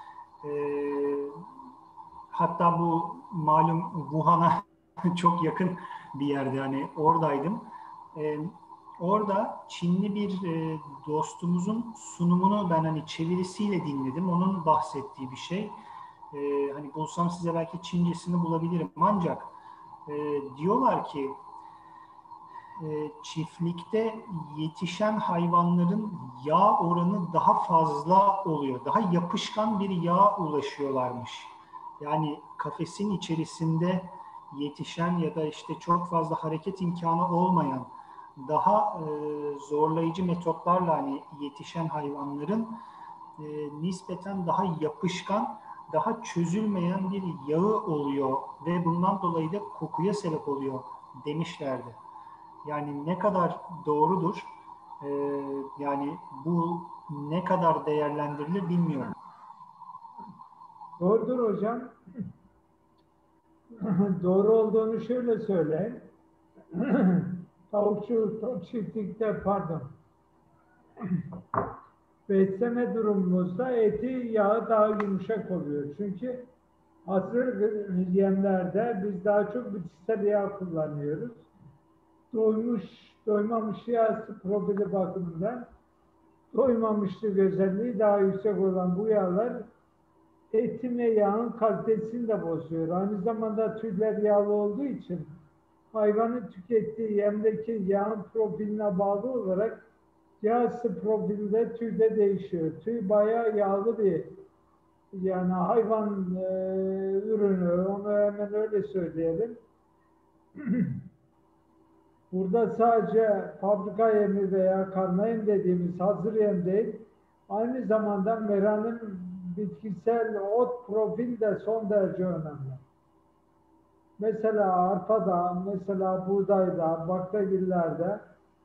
Hatta bu malum Wuhan'a çok yakın bir yerde, hani oradaydım. Orada Çinli bir dostumuzun sunumunu ben hani çevirisiyle dinledim. Onun bahsettiği bir şey. Hani bulsam size belki Çincesini bulabilirim. Ancak e, diyorlar ki e, çiftlikte yetişen hayvanların yağ oranı daha fazla oluyor. Daha yapışkan bir yağ ulaşıyorlarmış. Yani kafesin içerisinde yetişen ya da işte çok fazla hareket imkanı olmayan, daha e, zorlayıcı metotlarla hani yetişen hayvanların e, nispeten daha yapışkan, daha çözülmeyen bir yağı oluyor ve bundan dolayı da kokuya sebep oluyor demişlerdi. Yani ne kadar doğrudur, e, yani bu ne kadar değerlendirilir bilmiyorum. Doğrudur hocam. Doğru olduğunu şöyle söyleyeyim. Tavukçu çiftlikte, pardon, besleme durumumuzda eti, yağı daha yumuşak oluyor. Çünkü hazır yemlerde biz daha çok bitkisel yağ kullanıyoruz. Doymuş, doymamış yağ profili bakımından doymamışlık özelliği daha yüksek olan bu yağlar etin ve yağın kalitesini de bozuyor. Aynı zamanda tüyler yağlı olduğu için hayvanın tükettiği yemdeki yağın profiline bağlı olarak yağ profilinde tüyde değişiyor. Tüy bayağı yağlı bir, yani hayvan e, ürünü, onu hemen öyle söyleyelim. Burada sadece fabrika yemi veya karma yem dediğimiz hazır yem değil, aynı zamanda meranın bitkisel ot profil de son derece önemli. Mesela arpada, mesela buğdayda, baklagillerde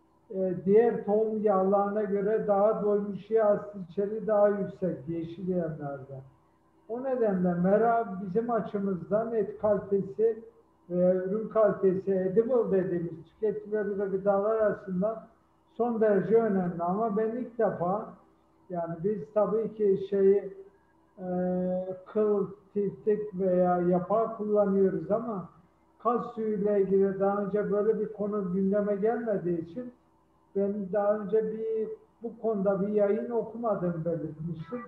e, diğer tohum yağlarına göre daha doymuş yağ asit içeriği daha yüksek yeşil yemlerde. O nedenle mera bizim açımızdan et kalitesi ve ürün kalitesi, edible dediğimiz tüketilebilir gıdalar arasında son derece önemli. Ama ben ilk defa, yani biz tabii ki şeyi e, kıl, tiftik veya yapağı kullanıyoruz ama kas suyuyla ilgili daha önce böyle bir konu gündeme gelmediği için ben daha önce bir bu konuda bir yayın okumadım belirtmiştim.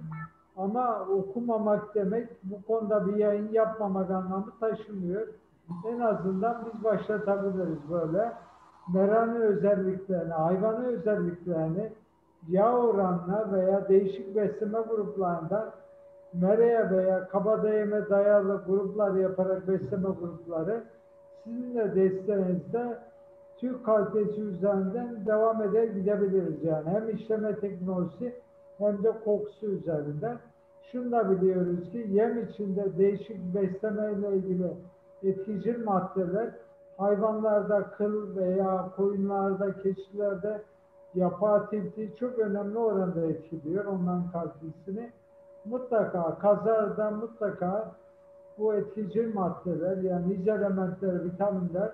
Ama okumamak demek bu konuda bir yayın yapmamak anlamı taşımıyor. En azından biz başlatabiliriz böyle. Meranı özelliklerini, hayvanı özelliklerini yağ oranına veya değişik besleme gruplarında meraya veya kabadayıma dayalı gruplar yaparak besleme grupları sizin de desteğinizde Türk kalitesi üzerinden devam eder gidebiliriz yani. Hem işleme teknolojisi hem de kokusu üzerinden. Şunu da biliyoruz ki yem içinde değişik besleme ile ilgili etkicil maddeler hayvanlarda kıl veya koyunlarda, keçilerde yapağı tiftiği çok önemli oranda etkiliyor onların kalitesini. Mutlaka kazarda mutlaka bu etkicil maddeler yani iz elementleri, vitaminler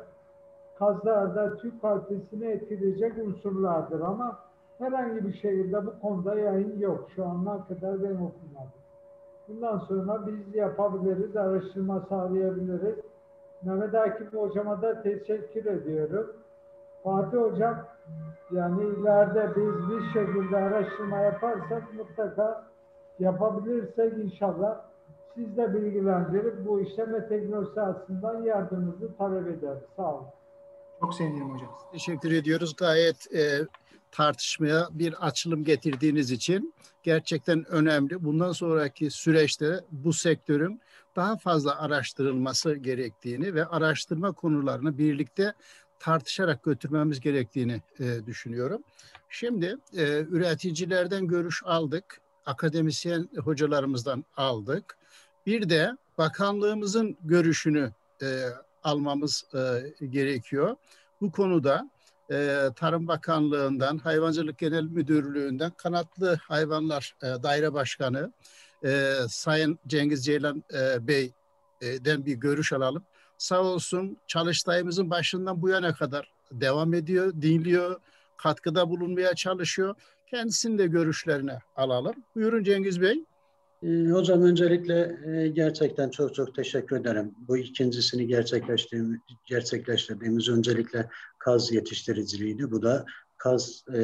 kazlarda Türk kalitesini etkileyecek unsurlardır ama herhangi bir şekilde bu konuda yayın yok. Şu ana kadar ben okumadım. Bundan sonra biz yapabiliriz, araştırma sağlayabiliriz. Mehmet Akif Hocama da teşekkür ediyorum. Fatih Hocam, yani ileride biz bir şekilde araştırma yaparsak mutlaka yapabilirsek inşallah siz de bilgilendirip bu işleme teknolojisi açısından yardımınızı talep ederiz. Sağ olun. Çok sevinirim hocam. Teşekkür ediyoruz. Gayet e, tartışmaya bir açılım getirdiğiniz için gerçekten önemli. Bundan sonraki süreçte bu sektörün daha fazla araştırılması gerektiğini ve araştırma konularını birlikte tartışarak götürmemiz gerektiğini e, düşünüyorum. Şimdi e, üreticilerden görüş aldık, akademisyen hocalarımızdan aldık. Bir de bakanlığımızın görüşünü e, almamız e, gerekiyor. Bu konuda e, Tarım Bakanlığı'ndan, Hayvancılık Genel Müdürlüğü'nden Kanatlı Hayvanlar e, Daire Başkanı e, Sayın Cengiz Ceylan e, Bey'den bir görüş alalım. Sağ olsun çalıştayımızın başından bu yana kadar devam ediyor, dinliyor, katkıda bulunmaya çalışıyor. Kendisinin de görüşlerini alalım. Buyurun Cengiz Bey. Ee, hocam öncelikle e, gerçekten çok çok teşekkür ederim. Bu ikincisini gerçekleştirdiğimiz, gerçekleştirdiğimiz öncelikle kaz yetiştiriciliğiydi. Bu da kaz e,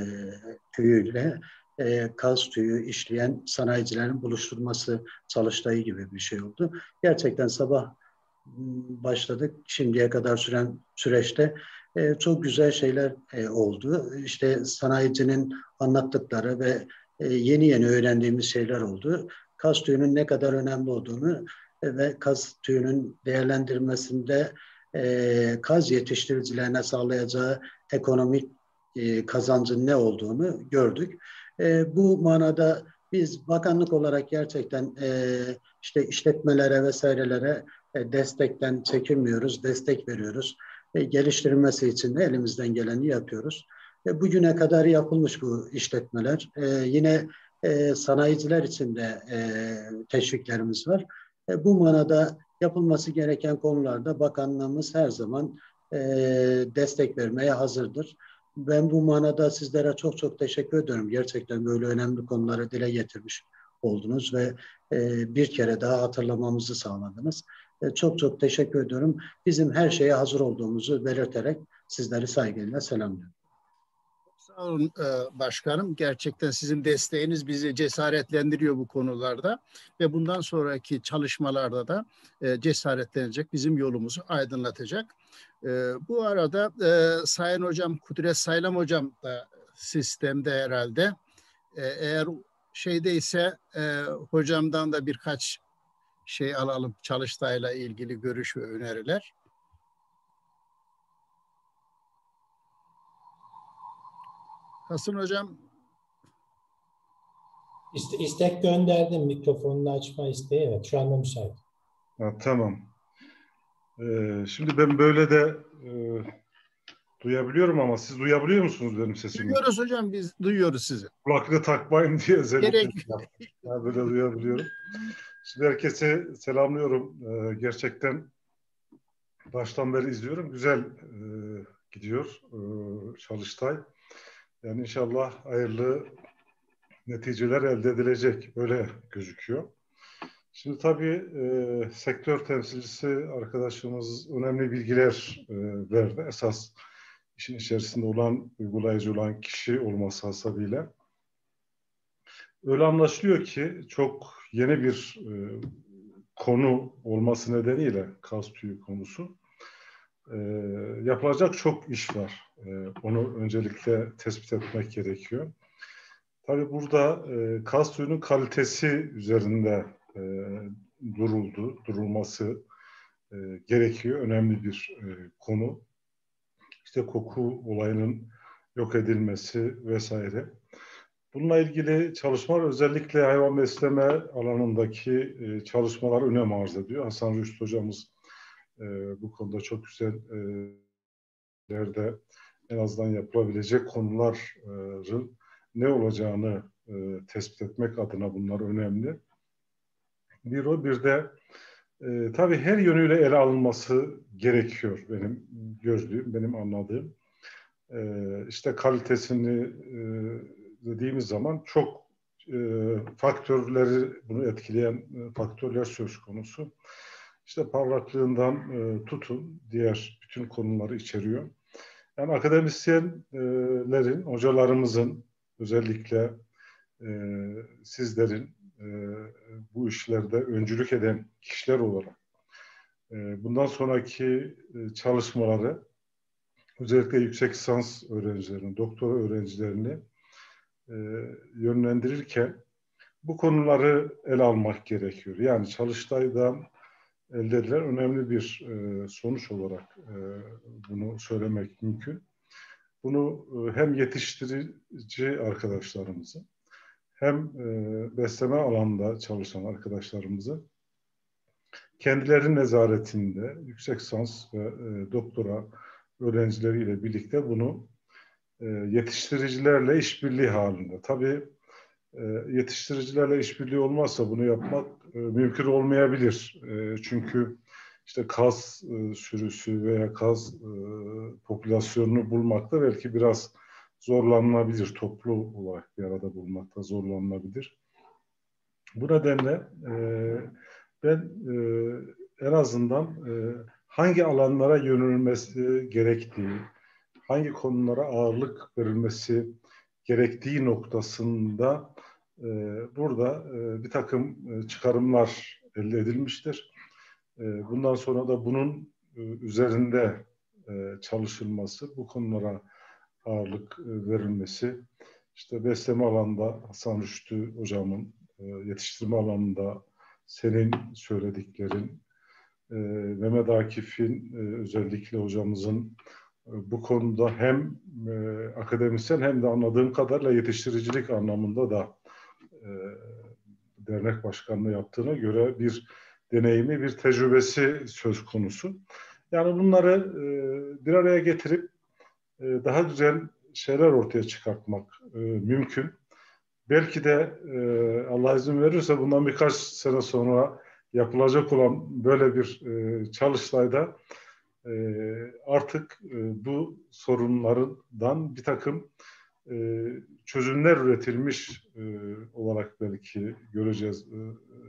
tüyüyle e, kaz tüyü işleyen sanayicilerin buluşturması çalıştayı gibi bir şey oldu. Gerçekten sabah başladık. Şimdiye kadar süren süreçte e, çok güzel şeyler e, oldu. İşte sanayicinin anlattıkları ve e, yeni yeni öğrendiğimiz şeyler oldu. Kaz tüyünün ne kadar önemli olduğunu e, ve kaz tüyünün değerlendirilmesinde e, kaz yetiştiricilerine sağlayacağı ekonomik e, kazancın ne olduğunu gördük. E, bu manada biz bakanlık olarak gerçekten e, işte işletmelere vesairelere e, destekten çekinmiyoruz, destek veriyoruz. E, geliştirilmesi için de elimizden geleni yapıyoruz. E, bugüne kadar yapılmış bu işletmeler. E, yine e, sanayiciler için de e, teşviklerimiz var. E, bu manada yapılması gereken konularda bakanlığımız her zaman e, destek vermeye hazırdır. Ben bu manada sizlere çok çok teşekkür ediyorum. Gerçekten böyle önemli konuları dile getirmiş oldunuz ve e, bir kere daha hatırlamamızı sağladınız. E, çok çok teşekkür ediyorum. Bizim her şeye hazır olduğumuzu belirterek sizleri saygıyla selamlıyorum. Sağ olun başkanım. Gerçekten sizin desteğiniz bizi cesaretlendiriyor bu konularda ve bundan sonraki çalışmalarda da cesaretlenecek, bizim yolumuzu aydınlatacak. Bu arada Sayın Hocam, Kudret Saylam Hocam da sistemde herhalde. Eğer şeydeyse hocamdan da birkaç şey alalım, çalıştayla ilgili görüş ve öneriler. Hasan Hocam. İste, istek gönderdim. Mikrofonunu açma isteği. Evet, şu anda müsait. Ha, tamam. Ee, şimdi ben böyle de e, duyabiliyorum ama siz duyabiliyor musunuz benim sesimi? Duyuyoruz hocam, biz duyuyoruz sizi. Kulaklığı takmayın diye özellikle Gerek. yaptım. Ben böyle duyabiliyorum. Şimdi herkese selamlıyorum. Ee, gerçekten baştan beri izliyorum. Güzel e, gidiyor e, Çalıştay. Yani inşallah hayırlı neticeler elde edilecek. Öyle gözüküyor. Şimdi tabii e, sektör temsilcisi arkadaşımız önemli bilgiler e, verdi. Esas işin içerisinde olan, uygulayıcı olan kişi olması hasebiyle. Öyle anlaşılıyor ki çok yeni bir e, konu olması nedeniyle kaz tüyü konusu. E, yapılacak çok iş var. E, onu öncelikle tespit etmek gerekiyor. Tabii burada e, kaz tüyünün kalitesi üzerinde e, duruldu, durulması e, gerekiyor. Önemli bir e, konu. İşte koku olayının yok edilmesi vesaire. Bununla ilgili çalışmalar özellikle hayvan besleme alanındaki e, çalışmalar önem arz ediyor. Hasan Rüştü hocamız e, bu konuda çok güzel e, yerde en azından yapılabilecek konuların ne olacağını e, tespit etmek adına bunlar önemli. Bir o, bir de e, tabii her yönüyle ele alınması gerekiyor benim gördüğüm, benim anladığım. E, işte kalitesini e, dediğimiz zaman çok e, faktörleri, bunu etkileyen e, faktörler söz konusu. İşte parlaklığından e, tutun, diğer bütün konuları içeriyor. Yani akademisyenlerin, hocalarımızın, özellikle e, sizlerin e, bu işlerde öncülük eden kişiler olarak e, bundan sonraki e, çalışmaları özellikle yüksek lisans öğrencilerini, doktora öğrencilerini e, yönlendirirken bu konuları ele almak gerekiyor. Yani Çalıştay'dan elde edilen önemli bir e, sonuç olarak e, bunu söylemek mümkün. Bunu e, hem yetiştirici arkadaşlarımızı hem e, besleme alanında çalışan arkadaşlarımızı kendilerinin nezaretinde yüksek lisans ve e, doktora öğrencileriyle birlikte bunu e, yetiştiricilerle işbirliği halinde. Tabii e, yetiştiricilerle işbirliği olmazsa bunu yapmak e, mümkün olmayabilir. E, çünkü işte kaz e, sürüsü veya kaz e, popülasyonunu bulmakta belki biraz zorlanılabilir. Toplu olarak bir arada bulmakta zorlanılabilir. Bu nedenle e, ben e, en azından e, hangi alanlara yönelmesi gerektiği, hangi konulara ağırlık verilmesi gerektiği noktasında e, burada e, bir takım e, çıkarımlar elde edilmiştir. E, bundan sonra da bunun e, üzerinde e, çalışılması, bu konulara ağırlık e, verilmesi, işte besleme alanında Hasan Rüştü hocamın, e, yetiştirme alanında senin söylediklerin, e, Mehmet Akif'in e, özellikle hocamızın e, bu konuda hem e, akademisyen hem de anladığım kadarıyla yetiştiricilik anlamında da e, dernek başkanlığı yaptığına göre bir deneyimi, bir tecrübesi söz konusu. Yani bunları e, bir araya getirip e, daha güzel şeyler ortaya çıkartmak e, mümkün. Belki de e, Allah izin verirse bundan birkaç sene sonra yapılacak olan böyle bir e, çalıştayda e, artık e, bu sorunlardan bir takım e, çözümler üretilmiş e, olarak belki göreceğiz. E,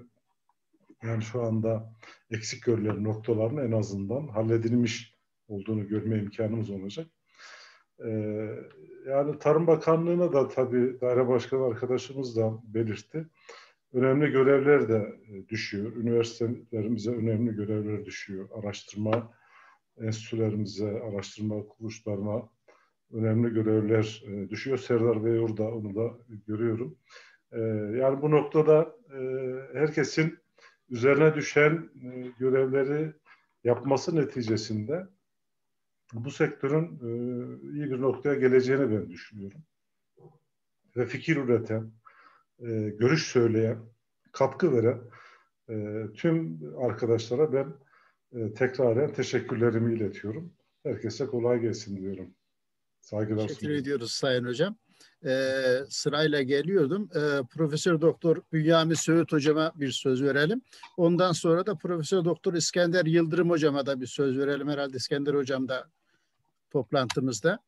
yani şu anda eksik görülen noktaların en azından halledilmiş olduğunu görme imkanımız olacak. Ee, yani Tarım Bakanlığı'na da tabii daire başkanı arkadaşımız da belirtti. Önemli görevler de düşüyor. Üniversitelerimize önemli görevler düşüyor. Araştırma enstitülerimize, araştırma kuruluşlarına önemli görevler düşüyor. Serdar Bey orada, onu da görüyorum. Ee, yani bu noktada e, herkesin üzerine düşen e, görevleri yapması neticesinde bu sektörün e, iyi bir noktaya geleceğini ben düşünüyorum. Ve fikir üreten, e, görüş söyleyen, katkı veren e, tüm arkadaşlara ben e, tekraren teşekkürlerimi iletiyorum. Herkese kolay gelsin diyorum. Saygılar Teşekkür sunuyorum. ediyoruz Sayın Hocam. Ee, sırayla geliyordum. Ee, Profesör Doktor Bünyamin Söğüt Hocama bir söz verelim. Ondan sonra da Profesör Doktor İskender Yıldırım Hocama da bir söz verelim. Herhalde İskender Hocam da toplantımızda.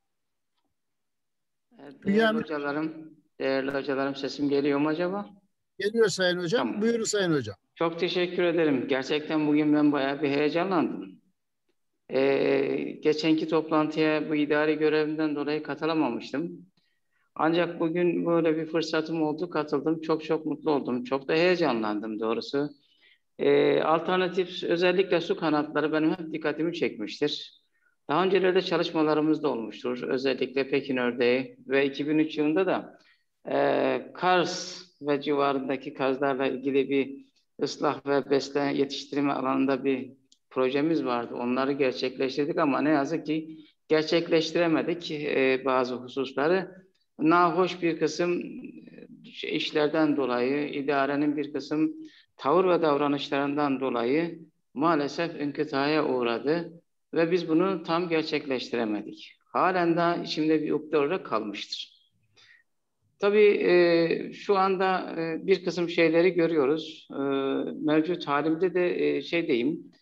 Değerli Bünyamin... hocalarım, değerli hocalarım sesim geliyor mu acaba? Geliyor Sayın Hocam. Tamam. Buyurun Sayın Hocam. Çok teşekkür ederim. Gerçekten bugün ben bayağı bir heyecanlandım. Ee, geçenki toplantıya bu idari görevimden dolayı katılamamıştım. Ancak bugün böyle bir fırsatım oldu, katıldım. Çok çok mutlu oldum. Çok da heyecanlandım doğrusu. Ee, alternatif özellikle su kanatları benim hep dikkatimi çekmiştir. Daha öncelerde çalışmalarımız da olmuştur. Özellikle Pekin ördeği ve iki bin üç yılında da e, Kars ve civarındaki kazlarla ilgili bir ıslah ve besle yetiştirme alanında bir projemiz vardı. Onları gerçekleştirdik ama ne yazık ki gerçekleştiremedik e, bazı hususları. Nahoş bir kısım işlerden dolayı, idarenin bir kısım tavır ve davranışlarından dolayı maalesef inkıtaya uğradı ve biz bunu tam gerçekleştiremedik. Halen daha içimde bir ukde olarak kalmıştır. Tabii e, şu anda e, bir kısım şeyleri görüyoruz. E, mevcut halimde de e, şey diyeyim,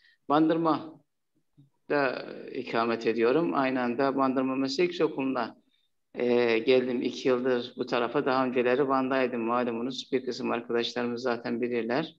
Bandırma'da ikamet ediyorum. Aynı anda Bandırma Meslek Yüksekokulu'na e, geldim iki yıldır bu tarafa. Daha önceleri Van'daydım malumunuz. Bir kısım arkadaşlarımız zaten bilirler.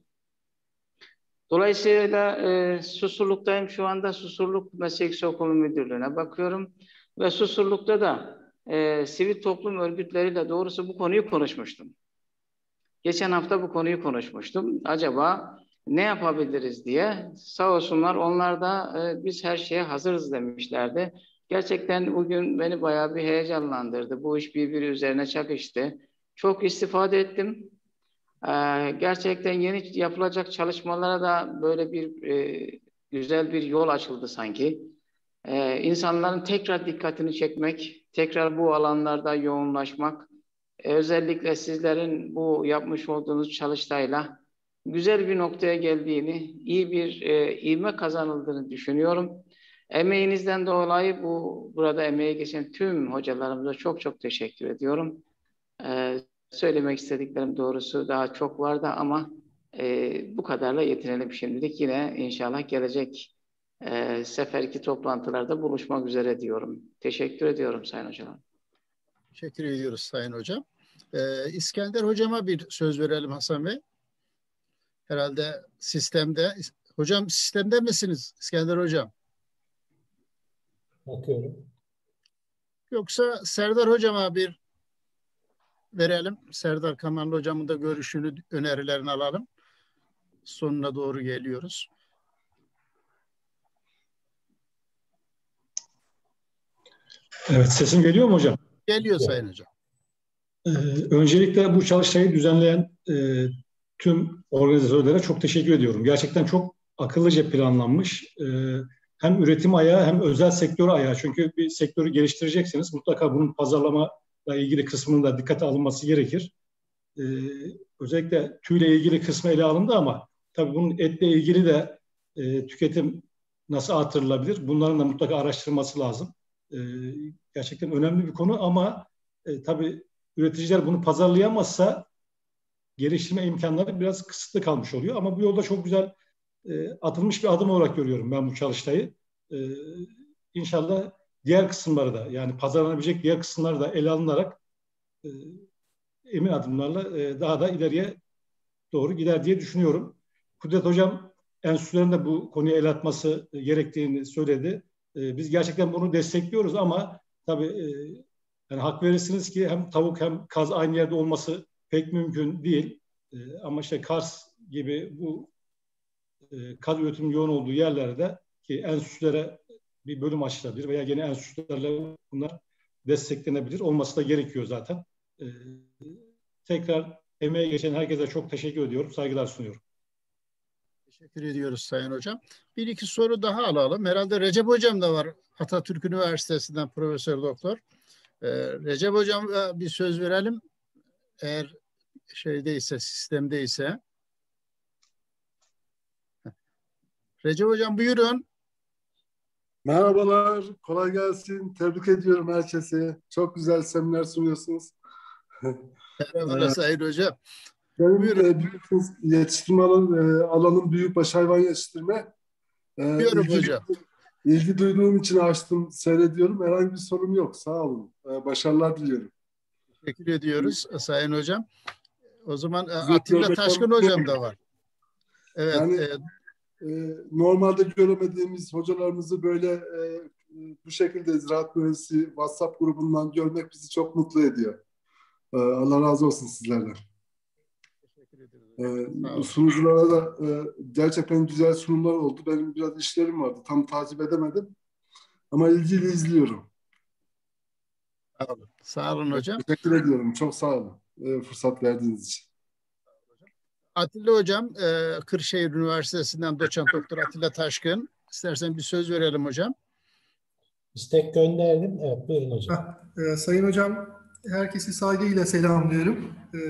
Dolayısıyla e, Susurluk'tayım şu anda. Susurluk Meslek Yüksekokulu Müdürlüğü'ne bakıyorum. Ve Susurluk'ta da e, sivil toplum örgütleriyle doğrusu bu konuyu konuşmuştum. Geçen hafta bu konuyu konuşmuştum. Acaba ne yapabiliriz diye. Sağ olsunlar onlar da e, biz her şeye hazırız demişlerdi. Gerçekten bugün beni bayağı bir heyecanlandırdı. Bu iş birbiri üzerine çakıştı. Çok istifade ettim. Ee, gerçekten yeni yapılacak çalışmalara da böyle bir e, güzel bir yol açıldı sanki. Ee, insanların tekrar dikkatini çekmek, tekrar bu alanlarda yoğunlaşmak, e, özellikle sizlerin bu yapmış olduğunuz çalıştayla güzel bir noktaya geldiğini, iyi bir e, ivme kazanıldığını düşünüyorum. Emeğinizden dolayı bu burada emeği geçen tüm hocalarımıza çok çok teşekkür ediyorum. Ee, Söylemek istediklerim doğrusu daha çok vardı ama e, bu kadarla yetinelim şimdilik. Yine inşallah gelecek e, seferki toplantılarda buluşmak üzere diyorum. Teşekkür ediyorum Sayın Hocam. Teşekkür ediyoruz Sayın Hocam. Ee, İskender Hocama bir söz verelim Hasan Bey. Herhalde sistemde. Hocam sistemde misiniz İskender Hocam? Bakıyorum. Yoksa Serdar Hocama bir verelim. Serdar Kamanlı Hocamın da görüşünü, önerilerini alalım. Sonuna doğru geliyoruz. Evet, sesim geliyor mu hocam? Geliyor Sayın Hocam. Ee, öncelikle bu çalıştayı düzenleyen e, tüm organizatörlere çok teşekkür ediyorum. Gerçekten çok akıllıca planlanmış. E, hem üretim ayağı hem özel sektör ayağı. Çünkü bir sektörü geliştireceksiniz. Mutlaka bunun pazarlamayla ilgili kısmının da dikkate alınması gerekir. E, özellikle tüyle ilgili kısmı ele alındı ama tabii bunun etle ilgili de e, tüketim nasıl artırılabilir? Bunların da mutlaka araştırılması lazım. E, gerçekten önemli bir konu ama e, tabii üreticiler bunu pazarlayamazsa geliştirme imkanları biraz kısıtlı kalmış oluyor. Ama bu yolda çok güzel e, atılmış bir adım olarak görüyorum ben bu çalıştayı. E, İnşallah diğer kısımları da yani pazarlanabilecek diğer kısımları da ele alınarak e, emin adımlarla e, daha da ileriye doğru gider diye düşünüyorum. Kudret Hocam enstitülerin de bu konuya el atması gerektiğini söyledi. E, biz gerçekten bunu destekliyoruz ama tabii e, yani hak verirsiniz ki hem tavuk hem kaz aynı yerde olması pek mümkün değil. E, ama işte Kars gibi bu e, kaz üretimi yoğun olduğu yerlerde ki enstitülere bir bölüm açılabilir veya yeni enstitülerle bunlar desteklenebilir. Olması da gerekiyor zaten. E, tekrar emeğe geçen herkese çok teşekkür ediyorum. Saygılar sunuyorum. Teşekkür ediyoruz Sayın Hocam. Bir iki soru daha alalım. Herhalde Recep Hocam da var. Atatürk Üniversitesi'nden Profesör Doktor. Ee, Recep Hocam'a bir söz verelim. Eğer şeydeyse, sistemdeyse. Recep Hocam buyurun. Merhabalar, kolay gelsin. Tebrik ediyorum herkese. Çok güzel seminer sunuyorsunuz. Merhabalar Sayın Hocam. Benim Buyurun. e, biliyorsunuz yetiştirme alanı, e, alanım büyükbaş hayvan yetiştirme. E, Buyurun ilgi, hocam. ilgi duyduğum için açtım, seyrediyorum. Herhangi bir sorun yok. Sağ olun. E, başarılar diliyorum. Teşekkür ediyoruz Sayın Hocam. O zaman e, Sizi Atilla görmekten Taşkın mutluyum. Hocam da var. Evet. Yani e, e, normalde göremediğimiz hocalarımızı böyle e, bu şekilde ziraat mühendisi WhatsApp grubundan görmek bizi çok mutlu ediyor. E, Allah razı olsun sizlerden. teşekkür ederiz. Ee, sunuculara da e, gerçekten güzel sunumlar oldu. Benim biraz işlerim vardı. Tam takip edemedim. Ama ilgili izliyorum. Sağ olun. Sağ olun hocam. Teşekkür ediyorum. Çok sağ olun. E, fırsat verdiğiniz için. Atilla Hocam, e, Kırşehir Üniversitesi'nden doçent doktor Atilla Taşkın. İstersen bir söz verelim hocam. İstek gönderdim. Evet, buyurun hocam. E, Sayın Hocam, herkesi saygıyla selamlıyorum. E,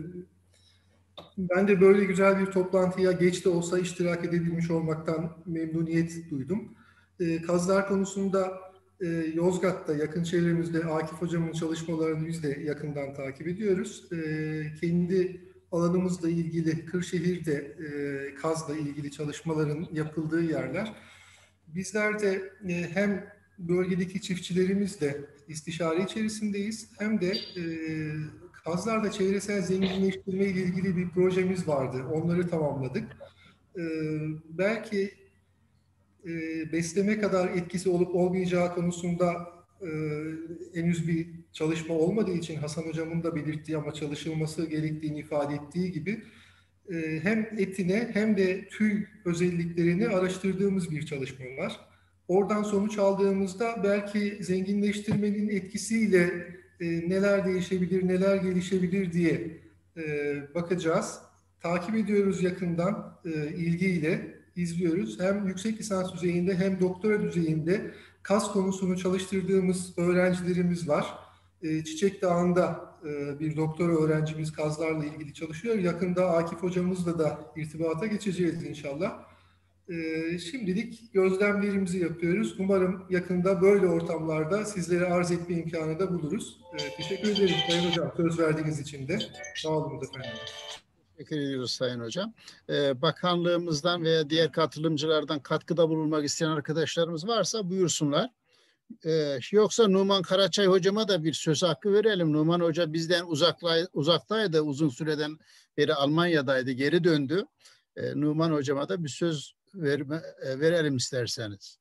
ben de böyle güzel bir toplantıya geç de olsa iştirak edebilmiş olmaktan memnuniyet duydum. E, kazlar konusunda e, Yozgat'ta, yakın çevremizde Akif Hocam'ın çalışmalarını biz de yakından takip ediyoruz. E, kendi alanımızla ilgili Kırşehir'de e, kazla ilgili çalışmaların yapıldığı yerler. Bizler de e, hem bölgedeki çiftçilerimizle istişare içerisindeyiz, hem de e, kazlarda çevresel zenginleştirme ile ilgili bir projemiz vardı. Onları tamamladık. E, belki e, besleme kadar etkisi olup olmayacağı konusunda e, henüz bir çalışma olmadığı için Hasan Hocam'ın da belirttiği ama çalışılması gerektiğini ifade ettiği gibi e, hem etine hem de tüy özelliklerini araştırdığımız bir çalışma var. Oradan sonuç aldığımızda belki zenginleştirmenin etkisiyle e, neler değişebilir, neler gelişebilir diye e, bakacağız. Takip ediyoruz yakından, e, ilgiyle izliyoruz. Hem yüksek lisans düzeyinde hem doktora düzeyinde kaz konusunu çalıştırdığımız öğrencilerimiz var. E, Çiçek Dağı'nda e, bir doktora öğrencimiz kazlarla ilgili çalışıyor. Yakında Akif hocamızla da irtibata geçeceğiz inşallah. Ee, şimdilik gözlemlerimizi yapıyoruz. Umarım yakında böyle ortamlarda sizlere arz etme imkanı da buluruz. Ee, teşekkür ederim Sayın Hocam, söz verdiğiniz için de. Sağ olun efendim. Teşekkür ediyoruz Sayın Hocam. Ee, bakanlığımızdan veya diğer katılımcılardan katkıda bulunmak isteyen arkadaşlarımız varsa buyursunlar. Ee, yoksa Numan Karaçay hocama da bir söz hakkı verelim. Numan Hoca bizden uzaklay, uzaktaydı, uzun süreden beri Almanya'daydı, geri döndü. Ee, Numan hocama da bir söz verme, verelim isterseniz.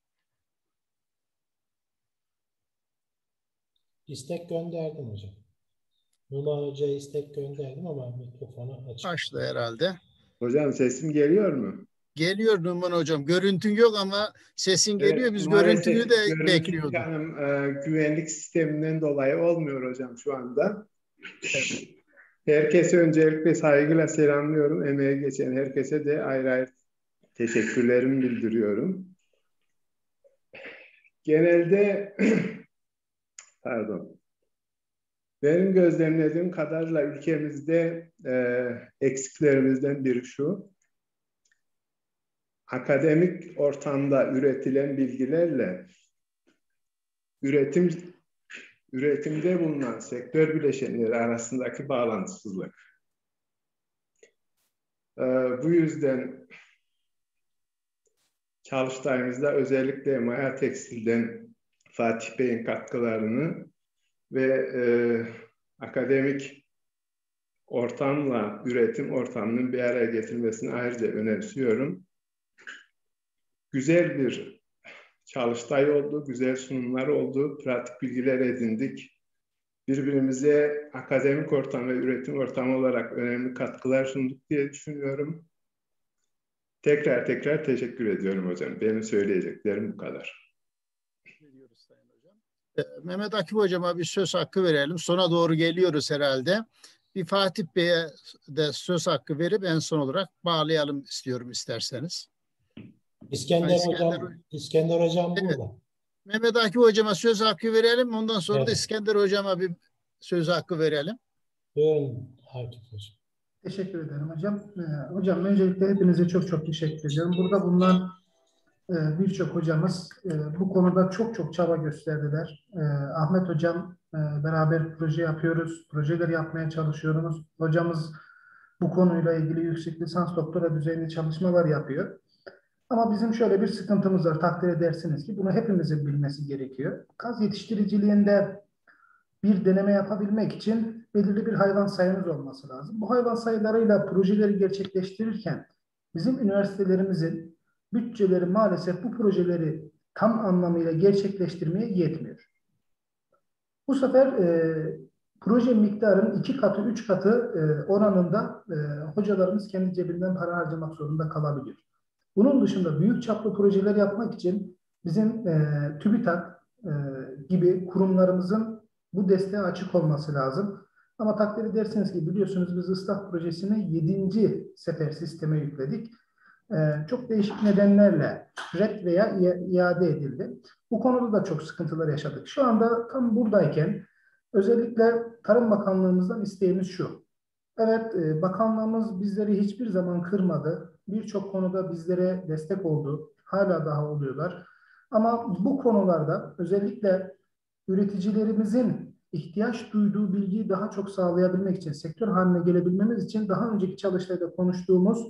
İstek gönderdim hocam. Numan Hoca'ya istek gönderdim ama mikrofonu açık. Açtı herhalde. Hocam sesim geliyor mu? Geliyor Numan hocam. Görüntün yok ama sesin geliyor. Biz evet, görüntünü de görüntü bekliyorduk. Canım, e, güvenlik sisteminden dolayı olmuyor hocam şu anda. Evet. Herkese öncelikle saygıyla selamlıyorum. Emeğe geçen herkese de ayrı ayrı teşekkürlerimi bildiriyorum. Genelde pardon. Benim gözlemlediğim kadarıyla ülkemizde e, eksiklerimizden biri şu. Akademik ortamda üretilen bilgilerle üretim üretimde bulunan sektör bileşenleri arasındaki bağlantısızlık. E, bu yüzden çalıştayımızda özellikle Maya Tekstil'den Fatih Bey'in katkılarını ve e, akademik ortamla üretim ortamının bir araya getirilmesini ayrıca önemsiyorum. Güzel bir çalıştay oldu, güzel sunumlar oldu, pratik bilgiler edindik. Birbirimize akademik ortam ve üretim ortamı olarak önemli katkılar sunduk diye düşünüyorum. Tekrar tekrar teşekkür ediyorum hocam. Benim söyleyeceklerim bu kadar. Mehmet Akif hocama bir söz hakkı verelim. Sona doğru geliyoruz herhalde. Bir Fatih Bey'e de söz hakkı verip en son olarak bağlayalım istiyorum isterseniz. İskender, İskender hocam, İskender hocam evet. burada. Mehmet Akif hocama söz hakkı verelim. Ondan sonra evet. da İskender hocama bir söz hakkı verelim. Buyurun Akif hocam. Teşekkür ederim hocam. Ee, hocam öncelikle hepinize çok çok teşekkür ediyorum. Burada bulunan e, birçok hocamız e, bu konuda çok çok çaba gösterdiler. E, Ahmet hocam e, beraber proje yapıyoruz, projeler yapmaya çalışıyoruz. Hocamız bu konuyla ilgili yüksek lisans doktora düzeyinde çalışmalar yapıyor. Ama bizim şöyle bir sıkıntımız var, takdir edersiniz ki bunu hepimizin bilmesi gerekiyor. Kaz yetiştiriciliğinde bir deneme yapabilmek için belirli bir hayvan sayımız olması lazım. Bu hayvan sayılarıyla projeleri gerçekleştirirken bizim üniversitelerimizin bütçeleri maalesef bu projeleri tam anlamıyla gerçekleştirmeye yetmiyor. Bu sefer e, proje miktarının iki katı, üç katı e, oranında e, hocalarımız kendi cebinden para harcamak zorunda kalabiliyor. Bunun dışında büyük çaplı projeler yapmak için bizim e, TÜBİTAK e, gibi kurumlarımızın bu desteğe açık olması lazım. Ama takdir edersiniz ki biliyorsunuz biz ıslah projesini yedinci sefer sisteme yükledik. Ee, çok değişik nedenlerle red veya iade edildi. Bu konuda da çok sıkıntılar yaşadık. Şu anda tam buradayken özellikle Tarım Bakanlığımızdan isteğimiz şu. Evet, e, bakanlığımız bizleri hiçbir zaman kırmadı. Birçok konuda bizlere destek oldu. Hala daha oluyorlar. Ama bu konularda özellikle üreticilerimizin ihtiyaç duyduğu bilgiyi daha çok sağlayabilmek için, sektör haline gelebilmemiz için daha önceki çalıştayda konuştuğumuz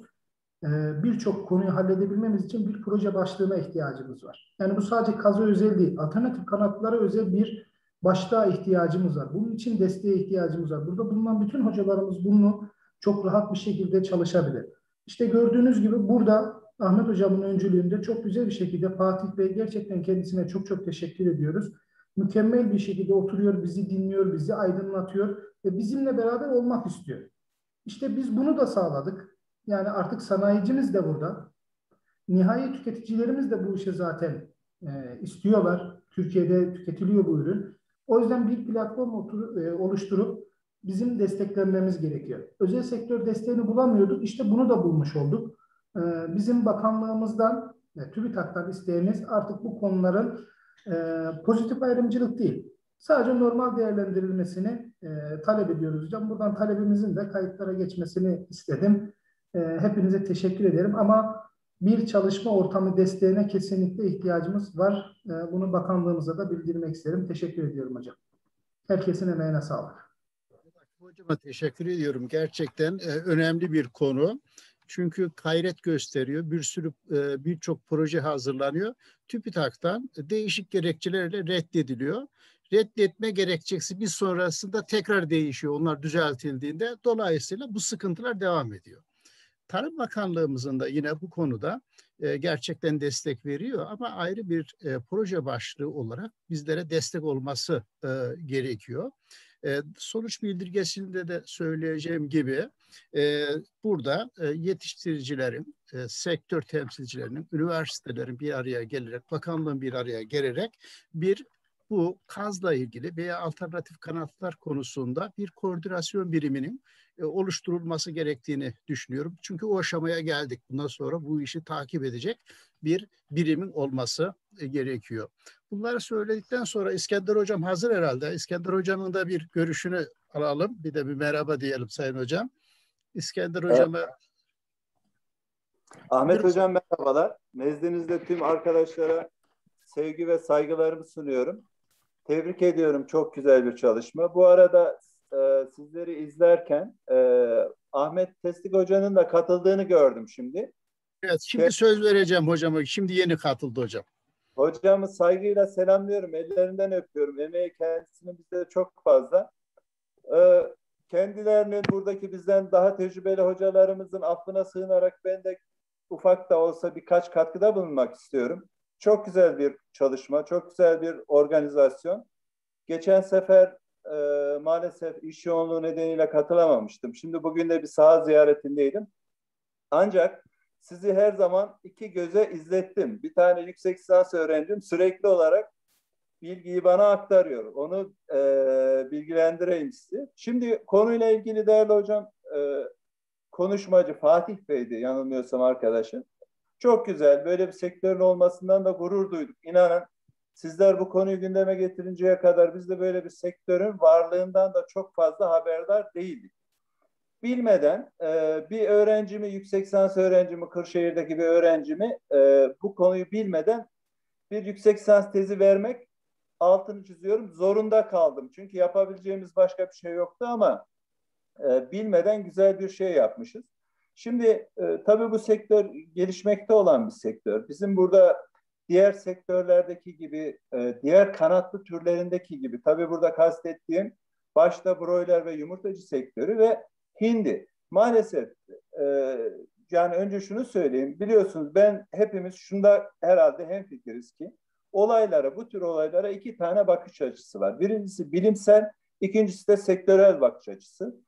birçok konuyu halledebilmemiz için bir proje başlığına ihtiyacımız var. Yani bu sadece kaza özel değil, alternatif kanatlara özel bir başlığa ihtiyacımız var. Bunun için desteğe ihtiyacımız var. Burada bulunan bütün hocalarımız bunu çok rahat bir şekilde çalışabilir. İşte gördüğünüz gibi burada Ahmet Hocam'ın öncülüğünde çok güzel bir şekilde Fatih Bey gerçekten kendisine çok çok teşekkür ediyoruz. Mükemmel bir şekilde oturuyor, bizi dinliyor, bizi aydınlatıyor ve bizimle beraber olmak istiyor. İşte biz bunu da sağladık. Yani artık sanayicimiz de burada. Nihai tüketicilerimiz de bu işe zaten e, istiyorlar. Türkiye'de tüketiliyor bu ürün. O yüzden bir platform otur, e, oluşturup bizim desteklenmemiz gerekiyor. Özel sektör desteğini bulamıyorduk. İşte bunu da bulmuş olduk. E, bizim bakanlığımızdan, e, TÜBİTAK'tan isteğimiz artık bu konuların e, pozitif ayrımcılık değil. Sadece normal değerlendirilmesini e, talep ediyoruz hocam. Buradan talebimizin de kayıtlara geçmesini istedim. E, hepinize teşekkür ederim ama bir çalışma ortamı desteğine kesinlikle ihtiyacımız var. E, bunu bakanlığımıza da bildirmek isterim. Teşekkür ediyorum hocam. Herkesin emeğine sağlık. Hocama teşekkür ediyorum. Gerçekten e, önemli bir konu. Çünkü gayret gösteriyor. Bir sürü e, birçok proje hazırlanıyor. TÜBİTAK'tan değişik gerekçelerle reddediliyor. Reddetme gerekçesi bir sonrasında tekrar değişiyor. Onlar düzeltildiğinde dolayısıyla bu sıkıntılar devam ediyor. Tarım Bakanlığımızın da yine bu konuda e, gerçekten destek veriyor ama ayrı bir e, proje başlığı olarak bizlere destek olması e, gerekiyor. E, sonuç bildirgesinde de söyleyeceğim gibi e, burada e, yetiştiricilerin, e, sektör temsilcilerinin, üniversitelerin bir araya gelerek, bakanlığın bir araya gelerek bir bu kazla ilgili veya alternatif kanatlar konusunda bir koordinasyon biriminin e, oluşturulması gerektiğini düşünüyorum. Çünkü o aşamaya geldik. Bundan sonra bu işi takip edecek bir birimin olması e, gerekiyor. Bunları söyledikten sonra İskender Hocam hazır herhalde. İskender Hocam'ın da bir görüşünü alalım. Bir de bir merhaba diyelim Sayın Hocam. İskender Hocam'a... Evet. Ahmet Hocam merhabalar. Nezdinizde tüm arkadaşlara sevgi ve saygılarımı sunuyorum. Tebrik ediyorum. Çok güzel bir çalışma. Bu arada e, sizleri izlerken e, Ahmet Teslik Hoca'nın da katıldığını gördüm şimdi. Evet, şimdi söz vereceğim hocama. Şimdi yeni katıldı hocam. Hocamı saygıyla selamlıyorum. Ellerinden öpüyorum. Emeği kendisinin bizde çok fazla. E, kendilerinin buradaki bizden daha tecrübeli hocalarımızın affına sığınarak ben de ufak da olsa birkaç katkıda bulunmak istiyorum. Çok güzel bir çalışma, çok güzel bir organizasyon. Geçen sefer e, maalesef iş yoğunluğu nedeniyle katılamamıştım. Şimdi bugün de bir saha ziyaretindeydim. Ancak sizi her zaman iki göze izlettim. Bir tane yüksek lisans öğrencim sürekli olarak bilgiyi bana aktarıyor. Onu e, bilgilendireyim sizi. Şimdi konuyla ilgili değerli hocam, e, konuşmacı Fatih Bey'di yanılmıyorsam arkadaşım. Çok güzel. Böyle bir sektörün olmasından da gurur duyduk. İnanın sizler bu konuyu gündeme getirinceye kadar biz de böyle bir sektörün varlığından da çok fazla haberdar değildik. bilmeden e, bir öğrencimi, yüksek lisans öğrencimi, Kırşehir'deki bir öğrencimi e, bu konuyu bilmeden bir yüksek lisans tezi vermek, altını çiziyorum, zorunda kaldım. Çünkü yapabileceğimiz başka bir şey yoktu ama e, bilmeden güzel bir şey yapmışız. Şimdi e, tabii bu sektör gelişmekte olan bir sektör. Bizim burada diğer sektörlerdeki gibi, e, diğer kanatlı türlerindeki gibi, tabii burada kastettiğim başta broiler ve yumurtacı sektörü ve hindi. Maalesef e, yani önce şunu söyleyeyim. Biliyorsunuz ben hepimiz şunda herhalde hemfikiriz ki olaylara, bu tür olaylara iki tane bakış açısı var. Birincisi bilimsel, ikincisi de sektörel bakış açısı.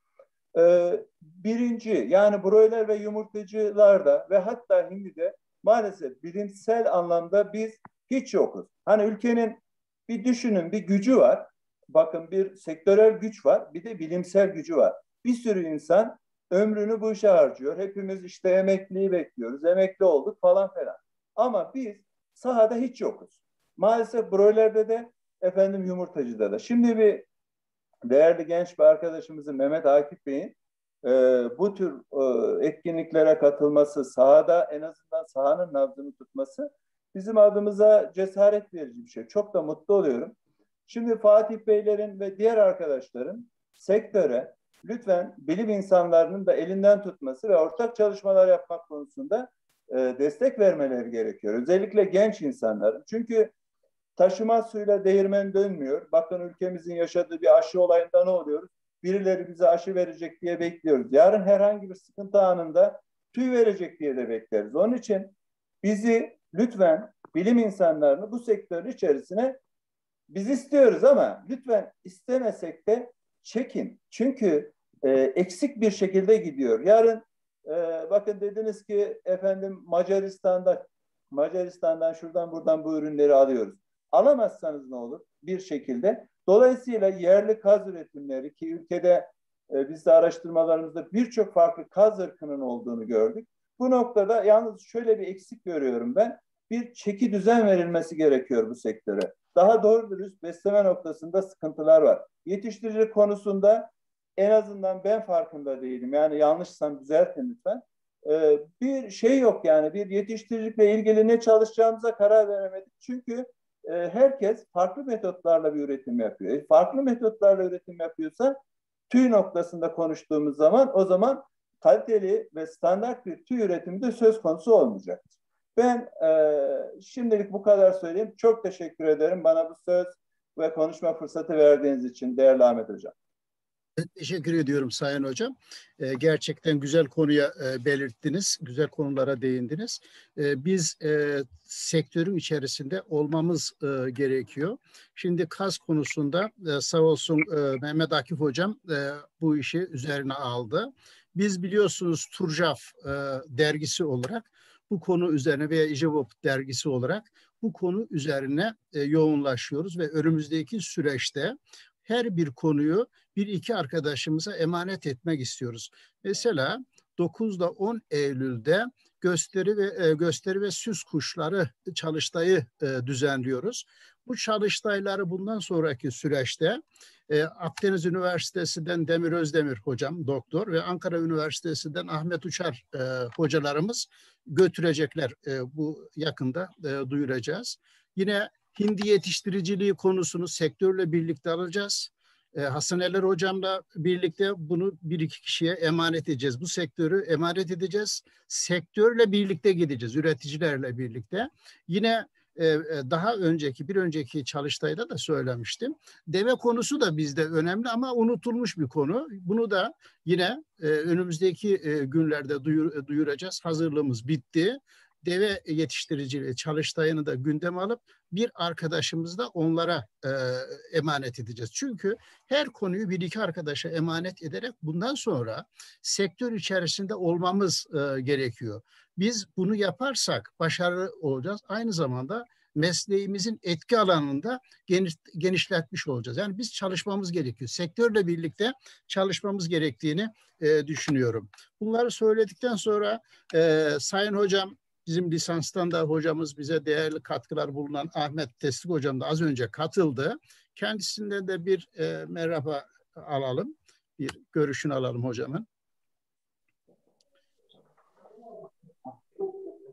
Ee, birinci yani broiler ve yumurtacılarda ve hatta hindide maalesef bilimsel anlamda biz hiç yokuz. Hani ülkenin bir düşünün bir gücü var. Bakın bir sektörel güç var, bir de bilimsel gücü var. Bir sürü insan ömrünü bu işe harcıyor. Hepimiz işte emekliyi bekliyoruz. Emekli olduk falan filan. Ama biz sahada hiç yokuz. Maalesef broilerde de efendim yumurtacıda da. Şimdi bir değerli genç bir arkadaşımızın Mehmet Akif Bey'in e, bu tür e, etkinliklere katılması, sahada en azından sahanın nabzını tutması bizim adımıza cesaret verici bir şey. Çok da mutlu oluyorum. Şimdi Fatih Beylerin ve diğer arkadaşların sektöre lütfen bilim insanlarının da elinden tutması ve ortak çalışmalar yapmak konusunda e, destek vermeleri gerekiyor. Özellikle genç insanların. Çünkü taşıma suyla değirmen dönmüyor. Bakın ülkemizin yaşadığı bir aşı olayında ne oluyoruz? Birileri bize aşı verecek diye bekliyoruz. Yarın herhangi bir sıkıntı anında tüy verecek diye de bekleriz. Onun için bizi lütfen bilim insanlarını bu sektörün içerisine biz istiyoruz ama lütfen istemesek de çekin. Çünkü e, eksik bir şekilde gidiyor. Yarın e, bakın dediniz ki efendim Macaristan'da Macaristan'dan şuradan buradan bu ürünleri alıyoruz. Alamazsanız ne olur? Bir şekilde. Dolayısıyla yerli kaz üretimleri ki ülkede e, biz de araştırmalarımızda birçok farklı kaz ırkının olduğunu gördük. Bu noktada yalnız şöyle bir eksik görüyorum ben. Bir çeki düzen verilmesi gerekiyor bu sektöre. Daha doğru dürüst besleme noktasında sıkıntılar var. Yetiştirici konusunda en azından ben farkında değilim. Yani yanlışsam düzeltin lütfen. Ee, bir şey yok yani bir yetiştiricilikle ilgili ne çalışacağımıza karar veremedik. Çünkü e, herkes farklı metotlarla bir üretim yapıyor. E, farklı metotlarla üretim yapıyorsa tüy noktasında konuştuğumuz zaman o zaman kaliteli ve standart bir tüy üretimi de söz konusu olmayacaktır. Ben e, şimdilik bu kadar söyleyeyim. Çok teşekkür ederim bana bu söz ve konuşma fırsatı verdiğiniz için değerli Ahmet Hocam. Teşekkür ediyorum Sayın Hocam. Ee, gerçekten güzel konuya e, belirttiniz, güzel konulara değindiniz. Ee, biz e, sektörün içerisinde olmamız e, gerekiyor. Şimdi kaz konusunda e, sağ olsun e, Mehmet Akif Hocam e, bu işi üzerine aldı. Biz biliyorsunuz Turcaf e, dergisi olarak bu konu üzerine veya İJEVOP dergisi olarak bu konu üzerine e, yoğunlaşıyoruz ve önümüzdeki süreçte her bir konuyu bir iki arkadaşımıza emanet etmek istiyoruz. Mesela dokuzda on Eylül'de gösteri ve e, gösteri ve süs kuşları çalıştayı e, düzenliyoruz. Bu çalıştayları bundan sonraki süreçte e, Akdeniz Üniversitesi'nden Demir Özdemir hocam, doktor ve Ankara Üniversitesi'nden Ahmet Uçar e, hocalarımız götürecekler. E, bu yakında e, duyuracağız. Yine hindi yetiştiriciliği konusunu sektörle birlikte alacağız. Ee, Hasan Eler hocamla birlikte bunu bir iki kişiye emanet edeceğiz. Bu sektörü emanet edeceğiz. Sektörle birlikte gideceğiz, üreticilerle birlikte. Yine e, daha önceki, bir önceki çalıştayda da söylemiştim. Deve konusu da bizde önemli ama unutulmuş bir konu. Bunu da yine e, önümüzdeki e, günlerde duyur, duyuracağız. Hazırlığımız bitti. Deve yetiştiriciliği çalıştayını da gündeme alıp bir arkadaşımız da onlara e, emanet edeceğiz. Çünkü her konuyu bir iki arkadaşa emanet ederek bundan sonra sektör içerisinde olmamız e, gerekiyor. Biz bunu yaparsak başarılı olacağız. Aynı zamanda mesleğimizin etki alanında geniş, genişletmiş olacağız. Yani biz çalışmamız gerekiyor. Sektörle birlikte çalışmamız gerektiğini e, düşünüyorum. Bunları söyledikten sonra e, Sayın Hocam, bizim lisanstan da hocamız bize değerli katkılar bulunan Ahmet Teslik hocam da az önce katıldı. Kendisinden de bir e, merhaba alalım. Bir görüşünü alalım hocamın.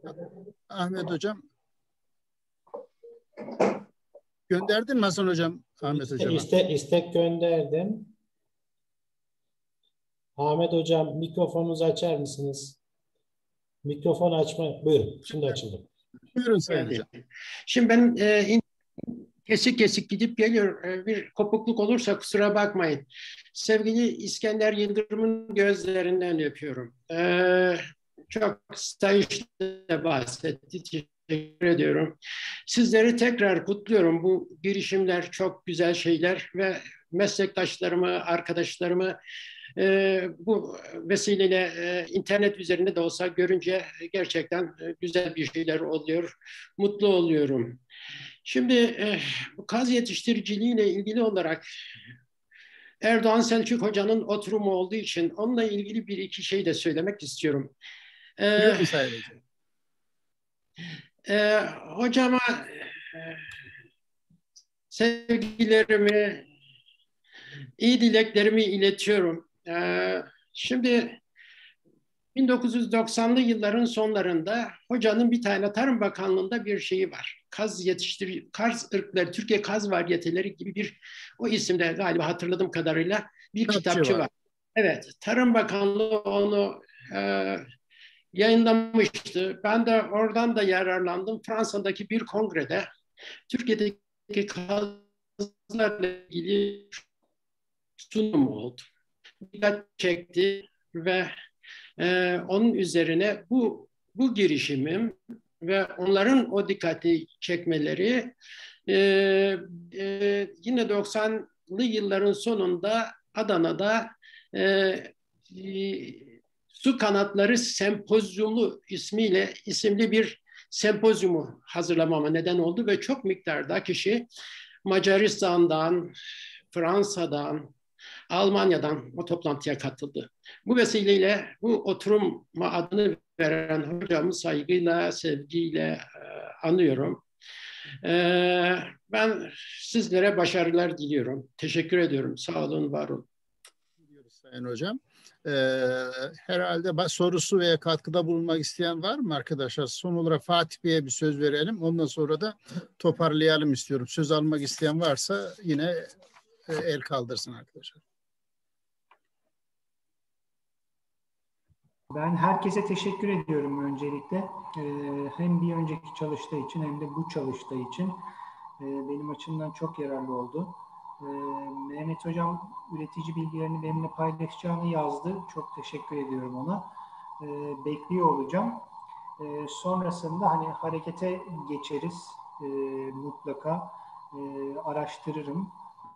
Ahmet Hocam. Gönderdin mi Hasan Hocam? Ahmet Hocam. İste, istek gönderdim. Ahmet Hocam mikrofonunuzu açar mısınız? Mikrofon açma. Buyurun. Şimdi açıldı. Buyurun Sayın Hocam. Şimdi benim e, kesik kesik gidip geliyor. E, bir kopukluk olursa kusura bakmayın. Sevgili İskender Yıldırım'ın gözlerinden öpüyorum. E, çok sayışla bahsetti. Teşekkür ediyorum. Sizleri tekrar kutluyorum. Bu girişimler çok güzel şeyler ve meslektaşlarımı, arkadaşlarımı e, bu vesileyle e, internet üzerinde de olsa görünce gerçekten e, güzel bir şeyler oluyor. Mutlu oluyorum. Şimdi e, bu kaz yetiştiriciliğiyle ilgili olarak Erdoğan Selçuk Hoca'nın oturumu olduğu için onunla ilgili bir iki şey de söylemek istiyorum. E, Buyurun Sayın Hocam. Ee, hocama e, sevgilerimi, iyi dileklerimi iletiyorum. Ee, şimdi bin dokuz yüz doksanlı yılların sonlarında hocanın bir tane Tarım Bakanlığı'nda bir şeyi var. Kaz yetiştir, kaz ırkları, Türkiye kaz varyeteleri gibi bir, o isimde galiba hatırladığım kadarıyla bir Kitapçı kitapçı var. var. Evet, Tarım Bakanlığı onu e, yayınlamıştı. Ben de oradan da yararlandım. Fransa'daki bir kongrede Türkiye'deki kazlarla ilgili sunum oldu. Dikkat çekti ve e, onun üzerine bu bu girişimim ve onların o dikkati çekmeleri e, e, yine doksanlı yılların sonunda Adana'da e, e, Su Kanatları Sempozyumu ismiyle isimli bir sempozyumu hazırlamama neden oldu ve çok miktarda kişi Macaristan'dan, Fransa'dan, Almanya'dan o toplantıya katıldı. Bu vesileyle bu oturuma adını veren hocamı saygıyla, sevgiyle e, anıyorum. E, ben sizlere başarılar diliyorum. Teşekkür ediyorum. Sağ olun, var olun. Sayın Hocam. Ee, herhalde sorusu veya katkıda bulunmak isteyen var mı arkadaşlar? Son olarak Fatih Bey'e bir söz verelim. Ondan sonra da toparlayalım istiyorum. Söz almak isteyen varsa yine e, el kaldırsın arkadaşlar. Ben herkese teşekkür ediyorum öncelikle. Ee, hem bir önceki çalıştığı için hem de bu çalıştığı için ee, benim açımdan çok yararlı oldu. Ee, Mehmet Hocam üretici bilgilerini benimle paylaşacağını yazdı. Çok teşekkür ediyorum ona. Ee, bekliyor olacağım. Ee, sonrasında hani harekete geçeriz. Ee, mutlaka ee, araştırırım.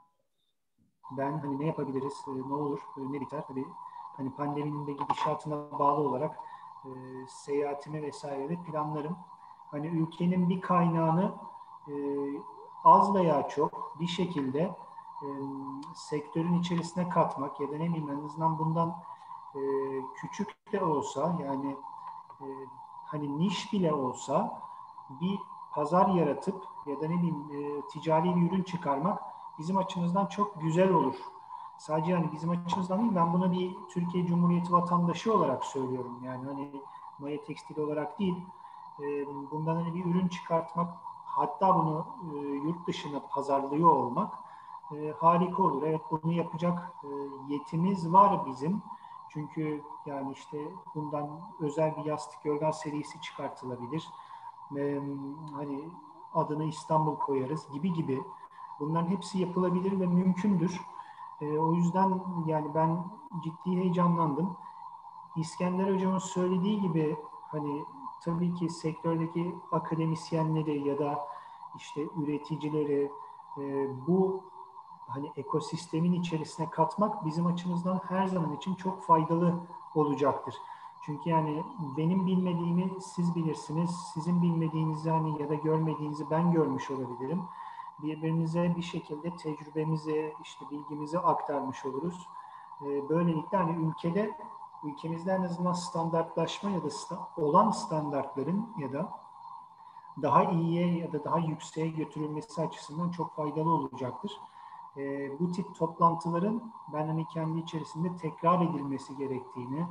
Ben hani ne yapabiliriz, e, ne olur, e, ne biter. Tabii hani pandeminin de gidişatına bağlı olarak e, seyahatimi vesaire de planlarım. Hani ülkenin bir kaynağını e, az veya çok bir şekilde e, sektörün içerisine katmak ya da ne bileyim en azından bundan e, küçük de olsa yani e, hani niş bile olsa bir pazar yaratıp ya da ne bileyim e, ticari bir ürün çıkarmak bizim açımızdan çok güzel olur. Sadece yani bizim açımızdan değil, ben bunu bir Türkiye Cumhuriyeti vatandaşı olarak söylüyorum. Yani hani Maya Tekstil olarak değil, e, bundan hani bir ürün çıkartmak, hatta bunu e, yurt dışına pazarlıyor olmak e, harika olur. Evet, bunu yapacak e, yetimiz var bizim. Çünkü yani işte bundan özel bir yastık yorgan serisi çıkartılabilir. E, hani adını İstanbul koyarız gibi gibi. Bunların hepsi yapılabilir ve mümkündür. E, o yüzden yani ben ciddi heyecanlandım. İskender Hocam'ın söylediği gibi hani tabii ki sektördeki akademisyenleri ya da işte üreticileri e, bu hani ekosistemin içerisine katmak bizim açımızdan her zaman için çok faydalı olacaktır. Çünkü yani benim bilmediğimi siz bilirsiniz, sizin bilmediğinizi hani ya da görmediğinizi ben görmüş olabilirim. Birbirimize bir şekilde tecrübemizi, işte bilgimizi aktarmış oluruz. Böylelikle hani ülkede, ülkemizde en azından standartlaşma ya da sta- olan standartların ya da daha iyiye ya da daha yükseğe götürülmesi açısından çok faydalı olacaktır. Bu tip toplantıların ben hani kendi içerisinde tekrar edilmesi gerektiğini,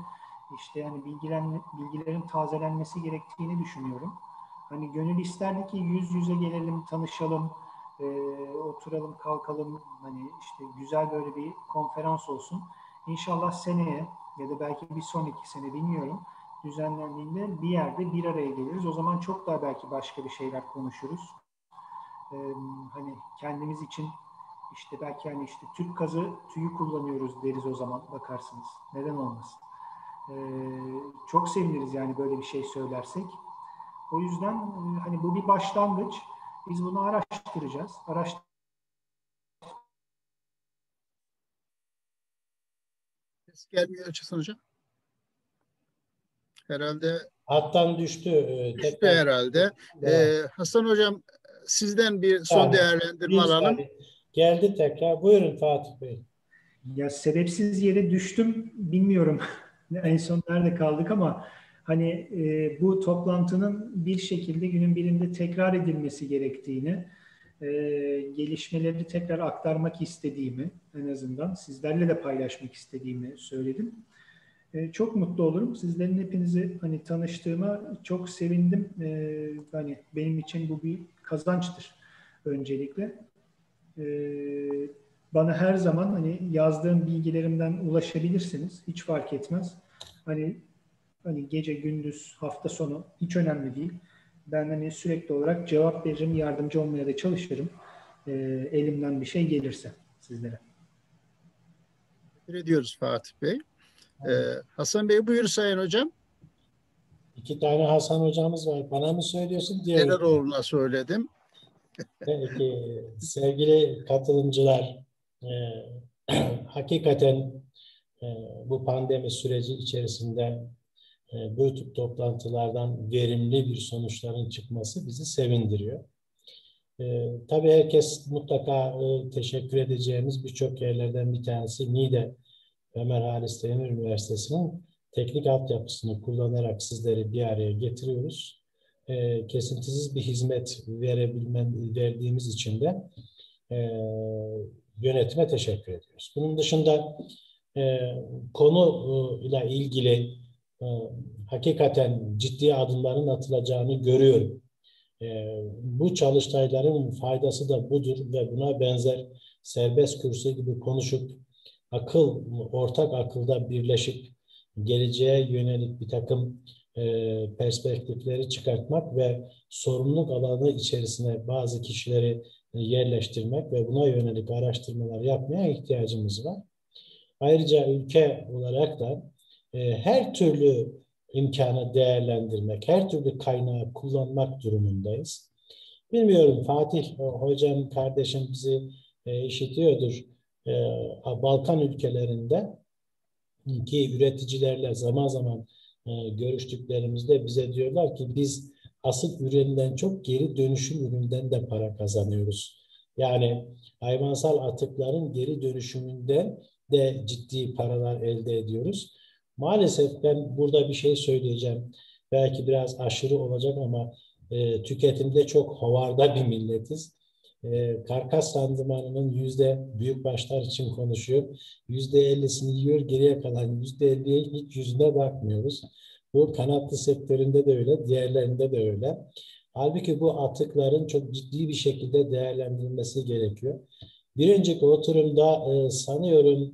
İşte yani bilgilen, bilgilerin tazelenmesi gerektiğini düşünüyorum. Hani gönül isterdi ki yüz yüze gelelim, tanışalım, e, oturalım, kalkalım. Hani işte güzel böyle bir konferans olsun. İnşallah seneye ya da belki bir sonraki sene bilmiyorum, düzenlendiğinde bir yerde bir araya geliriz. O zaman çok daha belki başka bir şeyler konuşuruz. Ee, hani kendimiz için işte belki hani işte Türk kazı tüyü kullanıyoruz deriz o zaman bakarsınız. Neden olmasın? Ee, çok seviniriz yani böyle bir şey söylersek. O yüzden hani bu bir başlangıç. Biz bunu araştıracağız. Araştır Ses gelmiyor açısın hocam. Herhalde hattan düştü. E, düştü tekrar. herhalde. Ee, Hasan hocam sizden bir son Yani, değerlendirme bir alalım. saniye. Geldi tekrar. Buyurun Fatih Bey. Ya sebepsiz yere düştüm. Bilmiyorum en son nerede kaldık ama hani e, bu toplantının bir şekilde günün birinde tekrar edilmesi gerektiğini, e, gelişmeleri tekrar aktarmak istediğimi en azından sizlerle de paylaşmak istediğimi söyledim. E, çok mutlu olurum. Sizlerin hepinizi hani tanıştığıma çok sevindim. E, hani benim için bu bir kazançtır öncelikle. E, bana her zaman hani yazdığım bilgilerimden ulaşabilirsiniz. Hiç fark etmez. Hani hani gece, gündüz, hafta sonu hiç önemli değil. Ben hani sürekli olarak cevap veririm, yardımcı olmaya da çalışırım. E, elimden bir şey gelirse sizlere. Teşekkür ediyoruz Fatih Bey. Ee, Hasan Bey buyur Sayın Hocam. İki tane Hasan hocamız var. Bana mı söylüyorsun? Diğer Nereroğlu'na söyledim. Peki, sevgili katılımcılar, e, hakikaten e, bu pandemi süreci içerisinde e, bu tip toplantılardan verimli bir sonuçların çıkması bizi sevindiriyor. E, tabii herkes mutlaka e, teşekkür edeceğimiz birçok yerlerden bir tanesi Niğde Ömer Halis Demir Üniversitesi'nin teknik altyapısını kullanarak sizleri bir araya getiriyoruz. E, kesintisiz bir hizmet verebilmen, verdiğimiz için de e, yönetime teşekkür ediyoruz. Bunun dışında e, konuyla ilgili e, hakikaten ciddi adımların atılacağını görüyorum. E, bu çalıştayların faydası da budur ve buna benzer serbest kürsü gibi konuşup akıl, ortak akılda birleşip geleceğe yönelik bir takım e, perspektifleri çıkartmak ve sorumluluk alanı içerisine bazı kişileri yerleştirmek ve buna yönelik araştırmalar yapmaya ihtiyacımız var. Ayrıca ülke olarak da e, her türlü imkanı değerlendirmek, her türlü kaynağı kullanmak durumundayız. Bilmiyorum Fatih hocam, kardeşim bizi e, işitiyordur. E, Balkan ülkelerinde ki üreticilerle zaman zaman e, görüştüklerimizde bize diyorlar ki biz asıl üründen çok geri dönüşüm üründen de para kazanıyoruz. Yani hayvansal atıkların geri dönüşümünden de ciddi paralar elde ediyoruz. Maalesef ben burada bir şey söyleyeceğim. Belki biraz aşırı olacak ama e, tüketimde çok hovarda bir milletiz. E, karkas randımanının yüzde büyük başlar için konuşuyor. Yüzde ellisini yiyor, geriye kalan yüzde elliye hiç yüzüne bakmıyoruz. Bu kanatlı sektöründe de öyle, diğerlerinde de öyle. Halbuki bu atıkların çok ciddi bir şekilde değerlendirilmesi gerekiyor. Bir önceki oturumda e, sanıyorum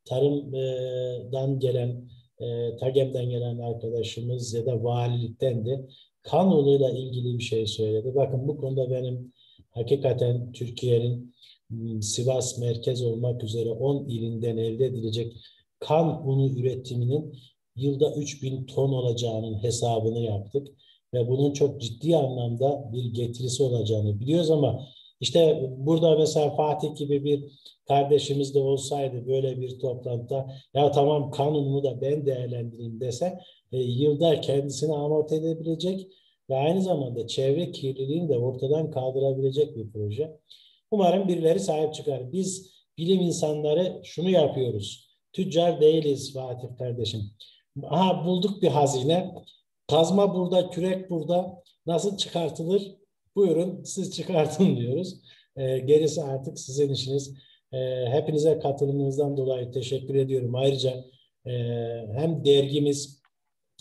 tarımdan gelen, e, TAGEM'den gelen arkadaşımız ya da valilikten de kanunuyla ilgili bir şey söyledi. Bakın bu konuda benim hakikaten Türkiye'nin Sivas merkez olmak üzere on ilinden elde edilecek kan unu üretiminin yılda üç bin ton olacağının hesabını yaptık. Ve bunun çok ciddi anlamda bir getirisi olacağını biliyoruz ama işte burada mesela Fatih gibi bir kardeşimiz de olsaydı böyle bir toplantıda ya tamam kanunu da ben değerlendireyim dese e, yılda kendisini amorti edebilecek ve aynı zamanda çevre kirliliğini de ortadan kaldırabilecek bir proje. Umarım birileri sahip çıkar. Biz bilim insanları şunu yapıyoruz. Tüccar değiliz Fatih kardeşim. Aha bulduk bir hazine. Kazma burada, kürek burada. Nasıl çıkartılır? Buyurun siz çıkartın diyoruz. E, gerisi artık sizin işiniz. E, hepinize katılımınızdan dolayı teşekkür ediyorum. Ayrıca e, hem dergimiz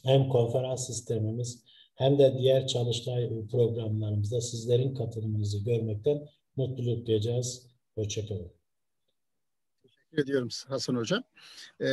hem konferans sistemimiz hem de diğer çalıştay programlarımızda sizlerin katılımınızı görmekten mutluluk duyacağız. Hoşçakalın. Teşekkür ediyorum Hasan Hocam. Ee,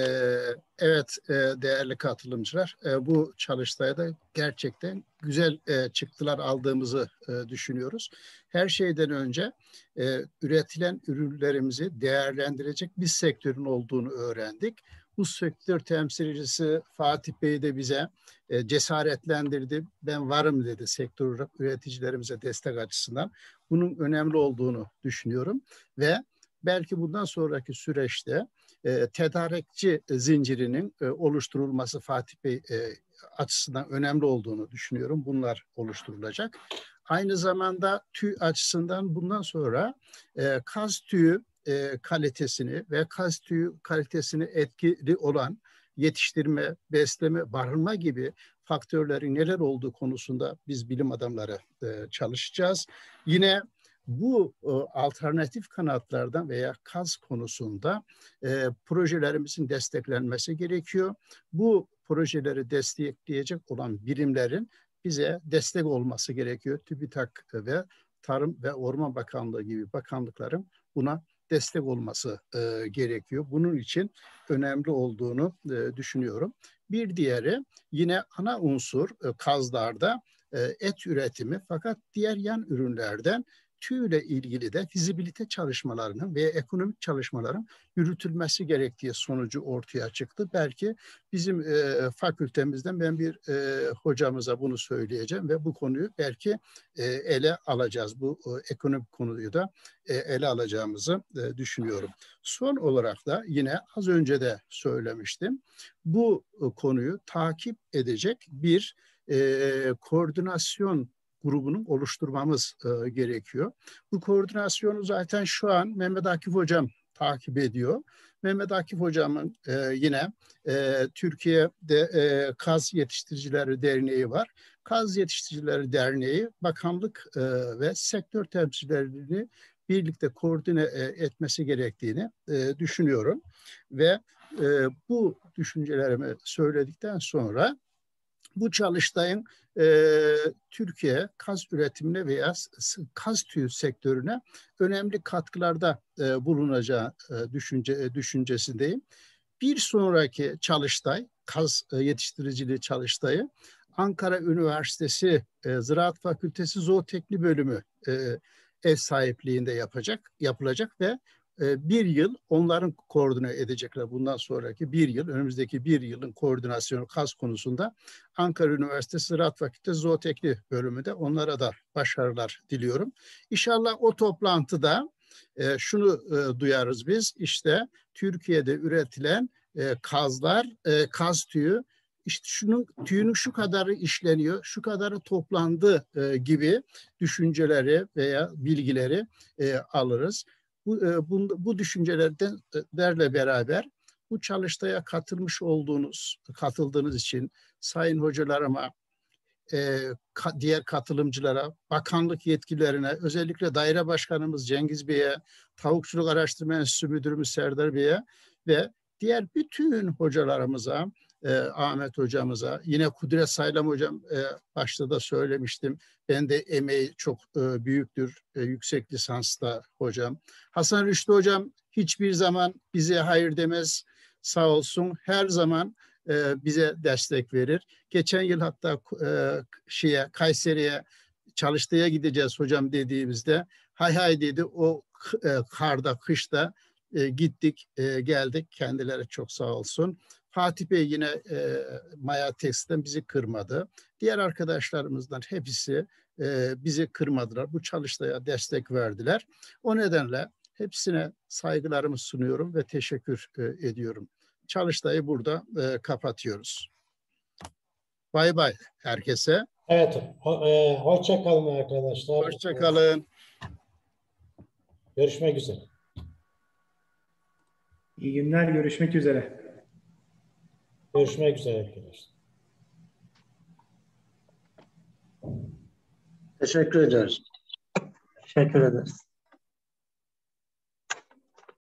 evet e, değerli katılımcılar, e, bu çalıştayda gerçekten güzel e, çıktılar aldığımızı e, düşünüyoruz. Her şeyden önce e, üretilen ürünlerimizi değerlendirecek bir sektörün olduğunu öğrendik. Bu sektör temsilcisi Fatih Bey de bize e, cesaretlendirdi. Ben varım dedi sektör üreticilerimize destek açısından. Bunun önemli olduğunu düşünüyorum ve belki bundan sonraki süreçte e, tedarikçi zincirinin e, oluşturulması Fatih Bey e, açısından önemli olduğunu düşünüyorum. Bunlar oluşturulacak. Aynı zamanda tüy açısından bundan sonra e, kaz tüyü e, kalitesini ve kaz tüyü kalitesini etkili olan yetiştirme, besleme, barınma gibi faktörlerin neler olduğu konusunda biz bilim adamları e, çalışacağız. Yine bu e, alternatif kanatlardan veya kaz konusunda e, projelerimizin desteklenmesi gerekiyor. Bu projeleri destekleyecek olan birimlerin bize destek olması gerekiyor. TÜBİTAK ve Tarım ve Orman Bakanlığı gibi bakanlıkların buna destek olması e, gerekiyor. Bunun için önemli olduğunu e, düşünüyorum. Bir diğeri yine ana unsur e, kazlarda e, et üretimi, fakat diğer yan ürünlerden tüyle ilgili de fizibilite çalışmalarının veya ekonomik çalışmaların yürütülmesi gerektiği sonucu ortaya çıktı. Belki bizim e, fakültemizden ben bir e, hocamıza bunu söyleyeceğim ve bu konuyu belki e, ele alacağız. Bu e, ekonomik konuyu da e, ele alacağımızı e, düşünüyorum. Son olarak da yine az önce de söylemiştim. Bu e, konuyu takip edecek bir e, koordinasyon grubunun oluşturmamız e, gerekiyor. Bu koordinasyonu zaten şu an Mehmet Akif Hocam takip ediyor. Mehmet Akif Hocam'ın e, yine e, Türkiye'de e, Kaz Yetiştiricileri Derneği var. Kaz Yetiştiricileri Derneği bakanlık e, ve sektör temsilcilerini birlikte koordine e, etmesi gerektiğini e, düşünüyorum. Ve e, bu düşüncelerimi söyledikten sonra bu çalıştayın e, Türkiye kaz üretimine veya kaz tüyü sektörüne önemli katkılarda e, bulunacağı e, düşünce, e, düşüncesindeyim. Bir sonraki çalıştay, kaz e, yetiştiriciliği çalıştayı Ankara Üniversitesi e, Ziraat Fakültesi Zooteknik Bölümü e, ev sahipliğinde yapacak, yapılacak ve bir yıl onların koordine edecekler. Bundan sonraki bir yıl, önümüzdeki bir yılın koordinasyonu kaz konusunda Ankara Üniversitesi Ziraat Fakültesi Zooteknik Bölümünde onlara da başarılar diliyorum. İnşallah o toplantıda e, şunu e, duyarız biz, işte Türkiye'de üretilen e, kazlar, e, kaz tüyü, işte şunun tüyünün şu kadarı işleniyor, şu kadarı toplandı e, gibi düşünceleri veya bilgileri e, alırız. Bu, bu, bu düşüncelerle beraber bu çalıştaya katılmış olduğunuz, katıldığınız için sayın hocalarıma, e, ka, diğer katılımcılara, bakanlık yetkililerine, özellikle daire başkanımız Cengiz Bey'e, Tavukçuluk Araştırma Enstitüsü Müdürümüz Serdar Bey'e ve diğer bütün hocalarımıza, e, Ahmet hocamıza, yine Kudret Saylam hocam e, başta da söylemiştim. Ben de emeği çok e, büyüktür. E, yüksek lisansta hocam. Hasan Rüştü hocam hiçbir zaman bize hayır demez. Sağ olsun. Her zaman e, bize destek verir. Geçen yıl hatta e, şeye Kayseri'ye çalıştaya gideceğiz hocam dediğimizde hay hay dedi. O e, karda, kışta e, gittik, e, geldik. Kendileri çok sağ olsun. Fatih Bey yine e, Maya Tekst'ten bizi kırmadı. Diğer arkadaşlarımızdan hepsi e, bizi kırmadılar. Bu çalıştaya destek verdiler. O nedenle hepsine saygılarımı sunuyorum ve teşekkür e, ediyorum. Çalıştayı burada e, kapatıyoruz. Bay bay herkese. Evet, ho e, hoşça kalın arkadaşlar. Hoşça kalın. Görüşmek üzere. İyi günler, görüşmek üzere. Görüşmek üzere arkadaşlar. Teşekkür ederiz. Teşekkür ederiz.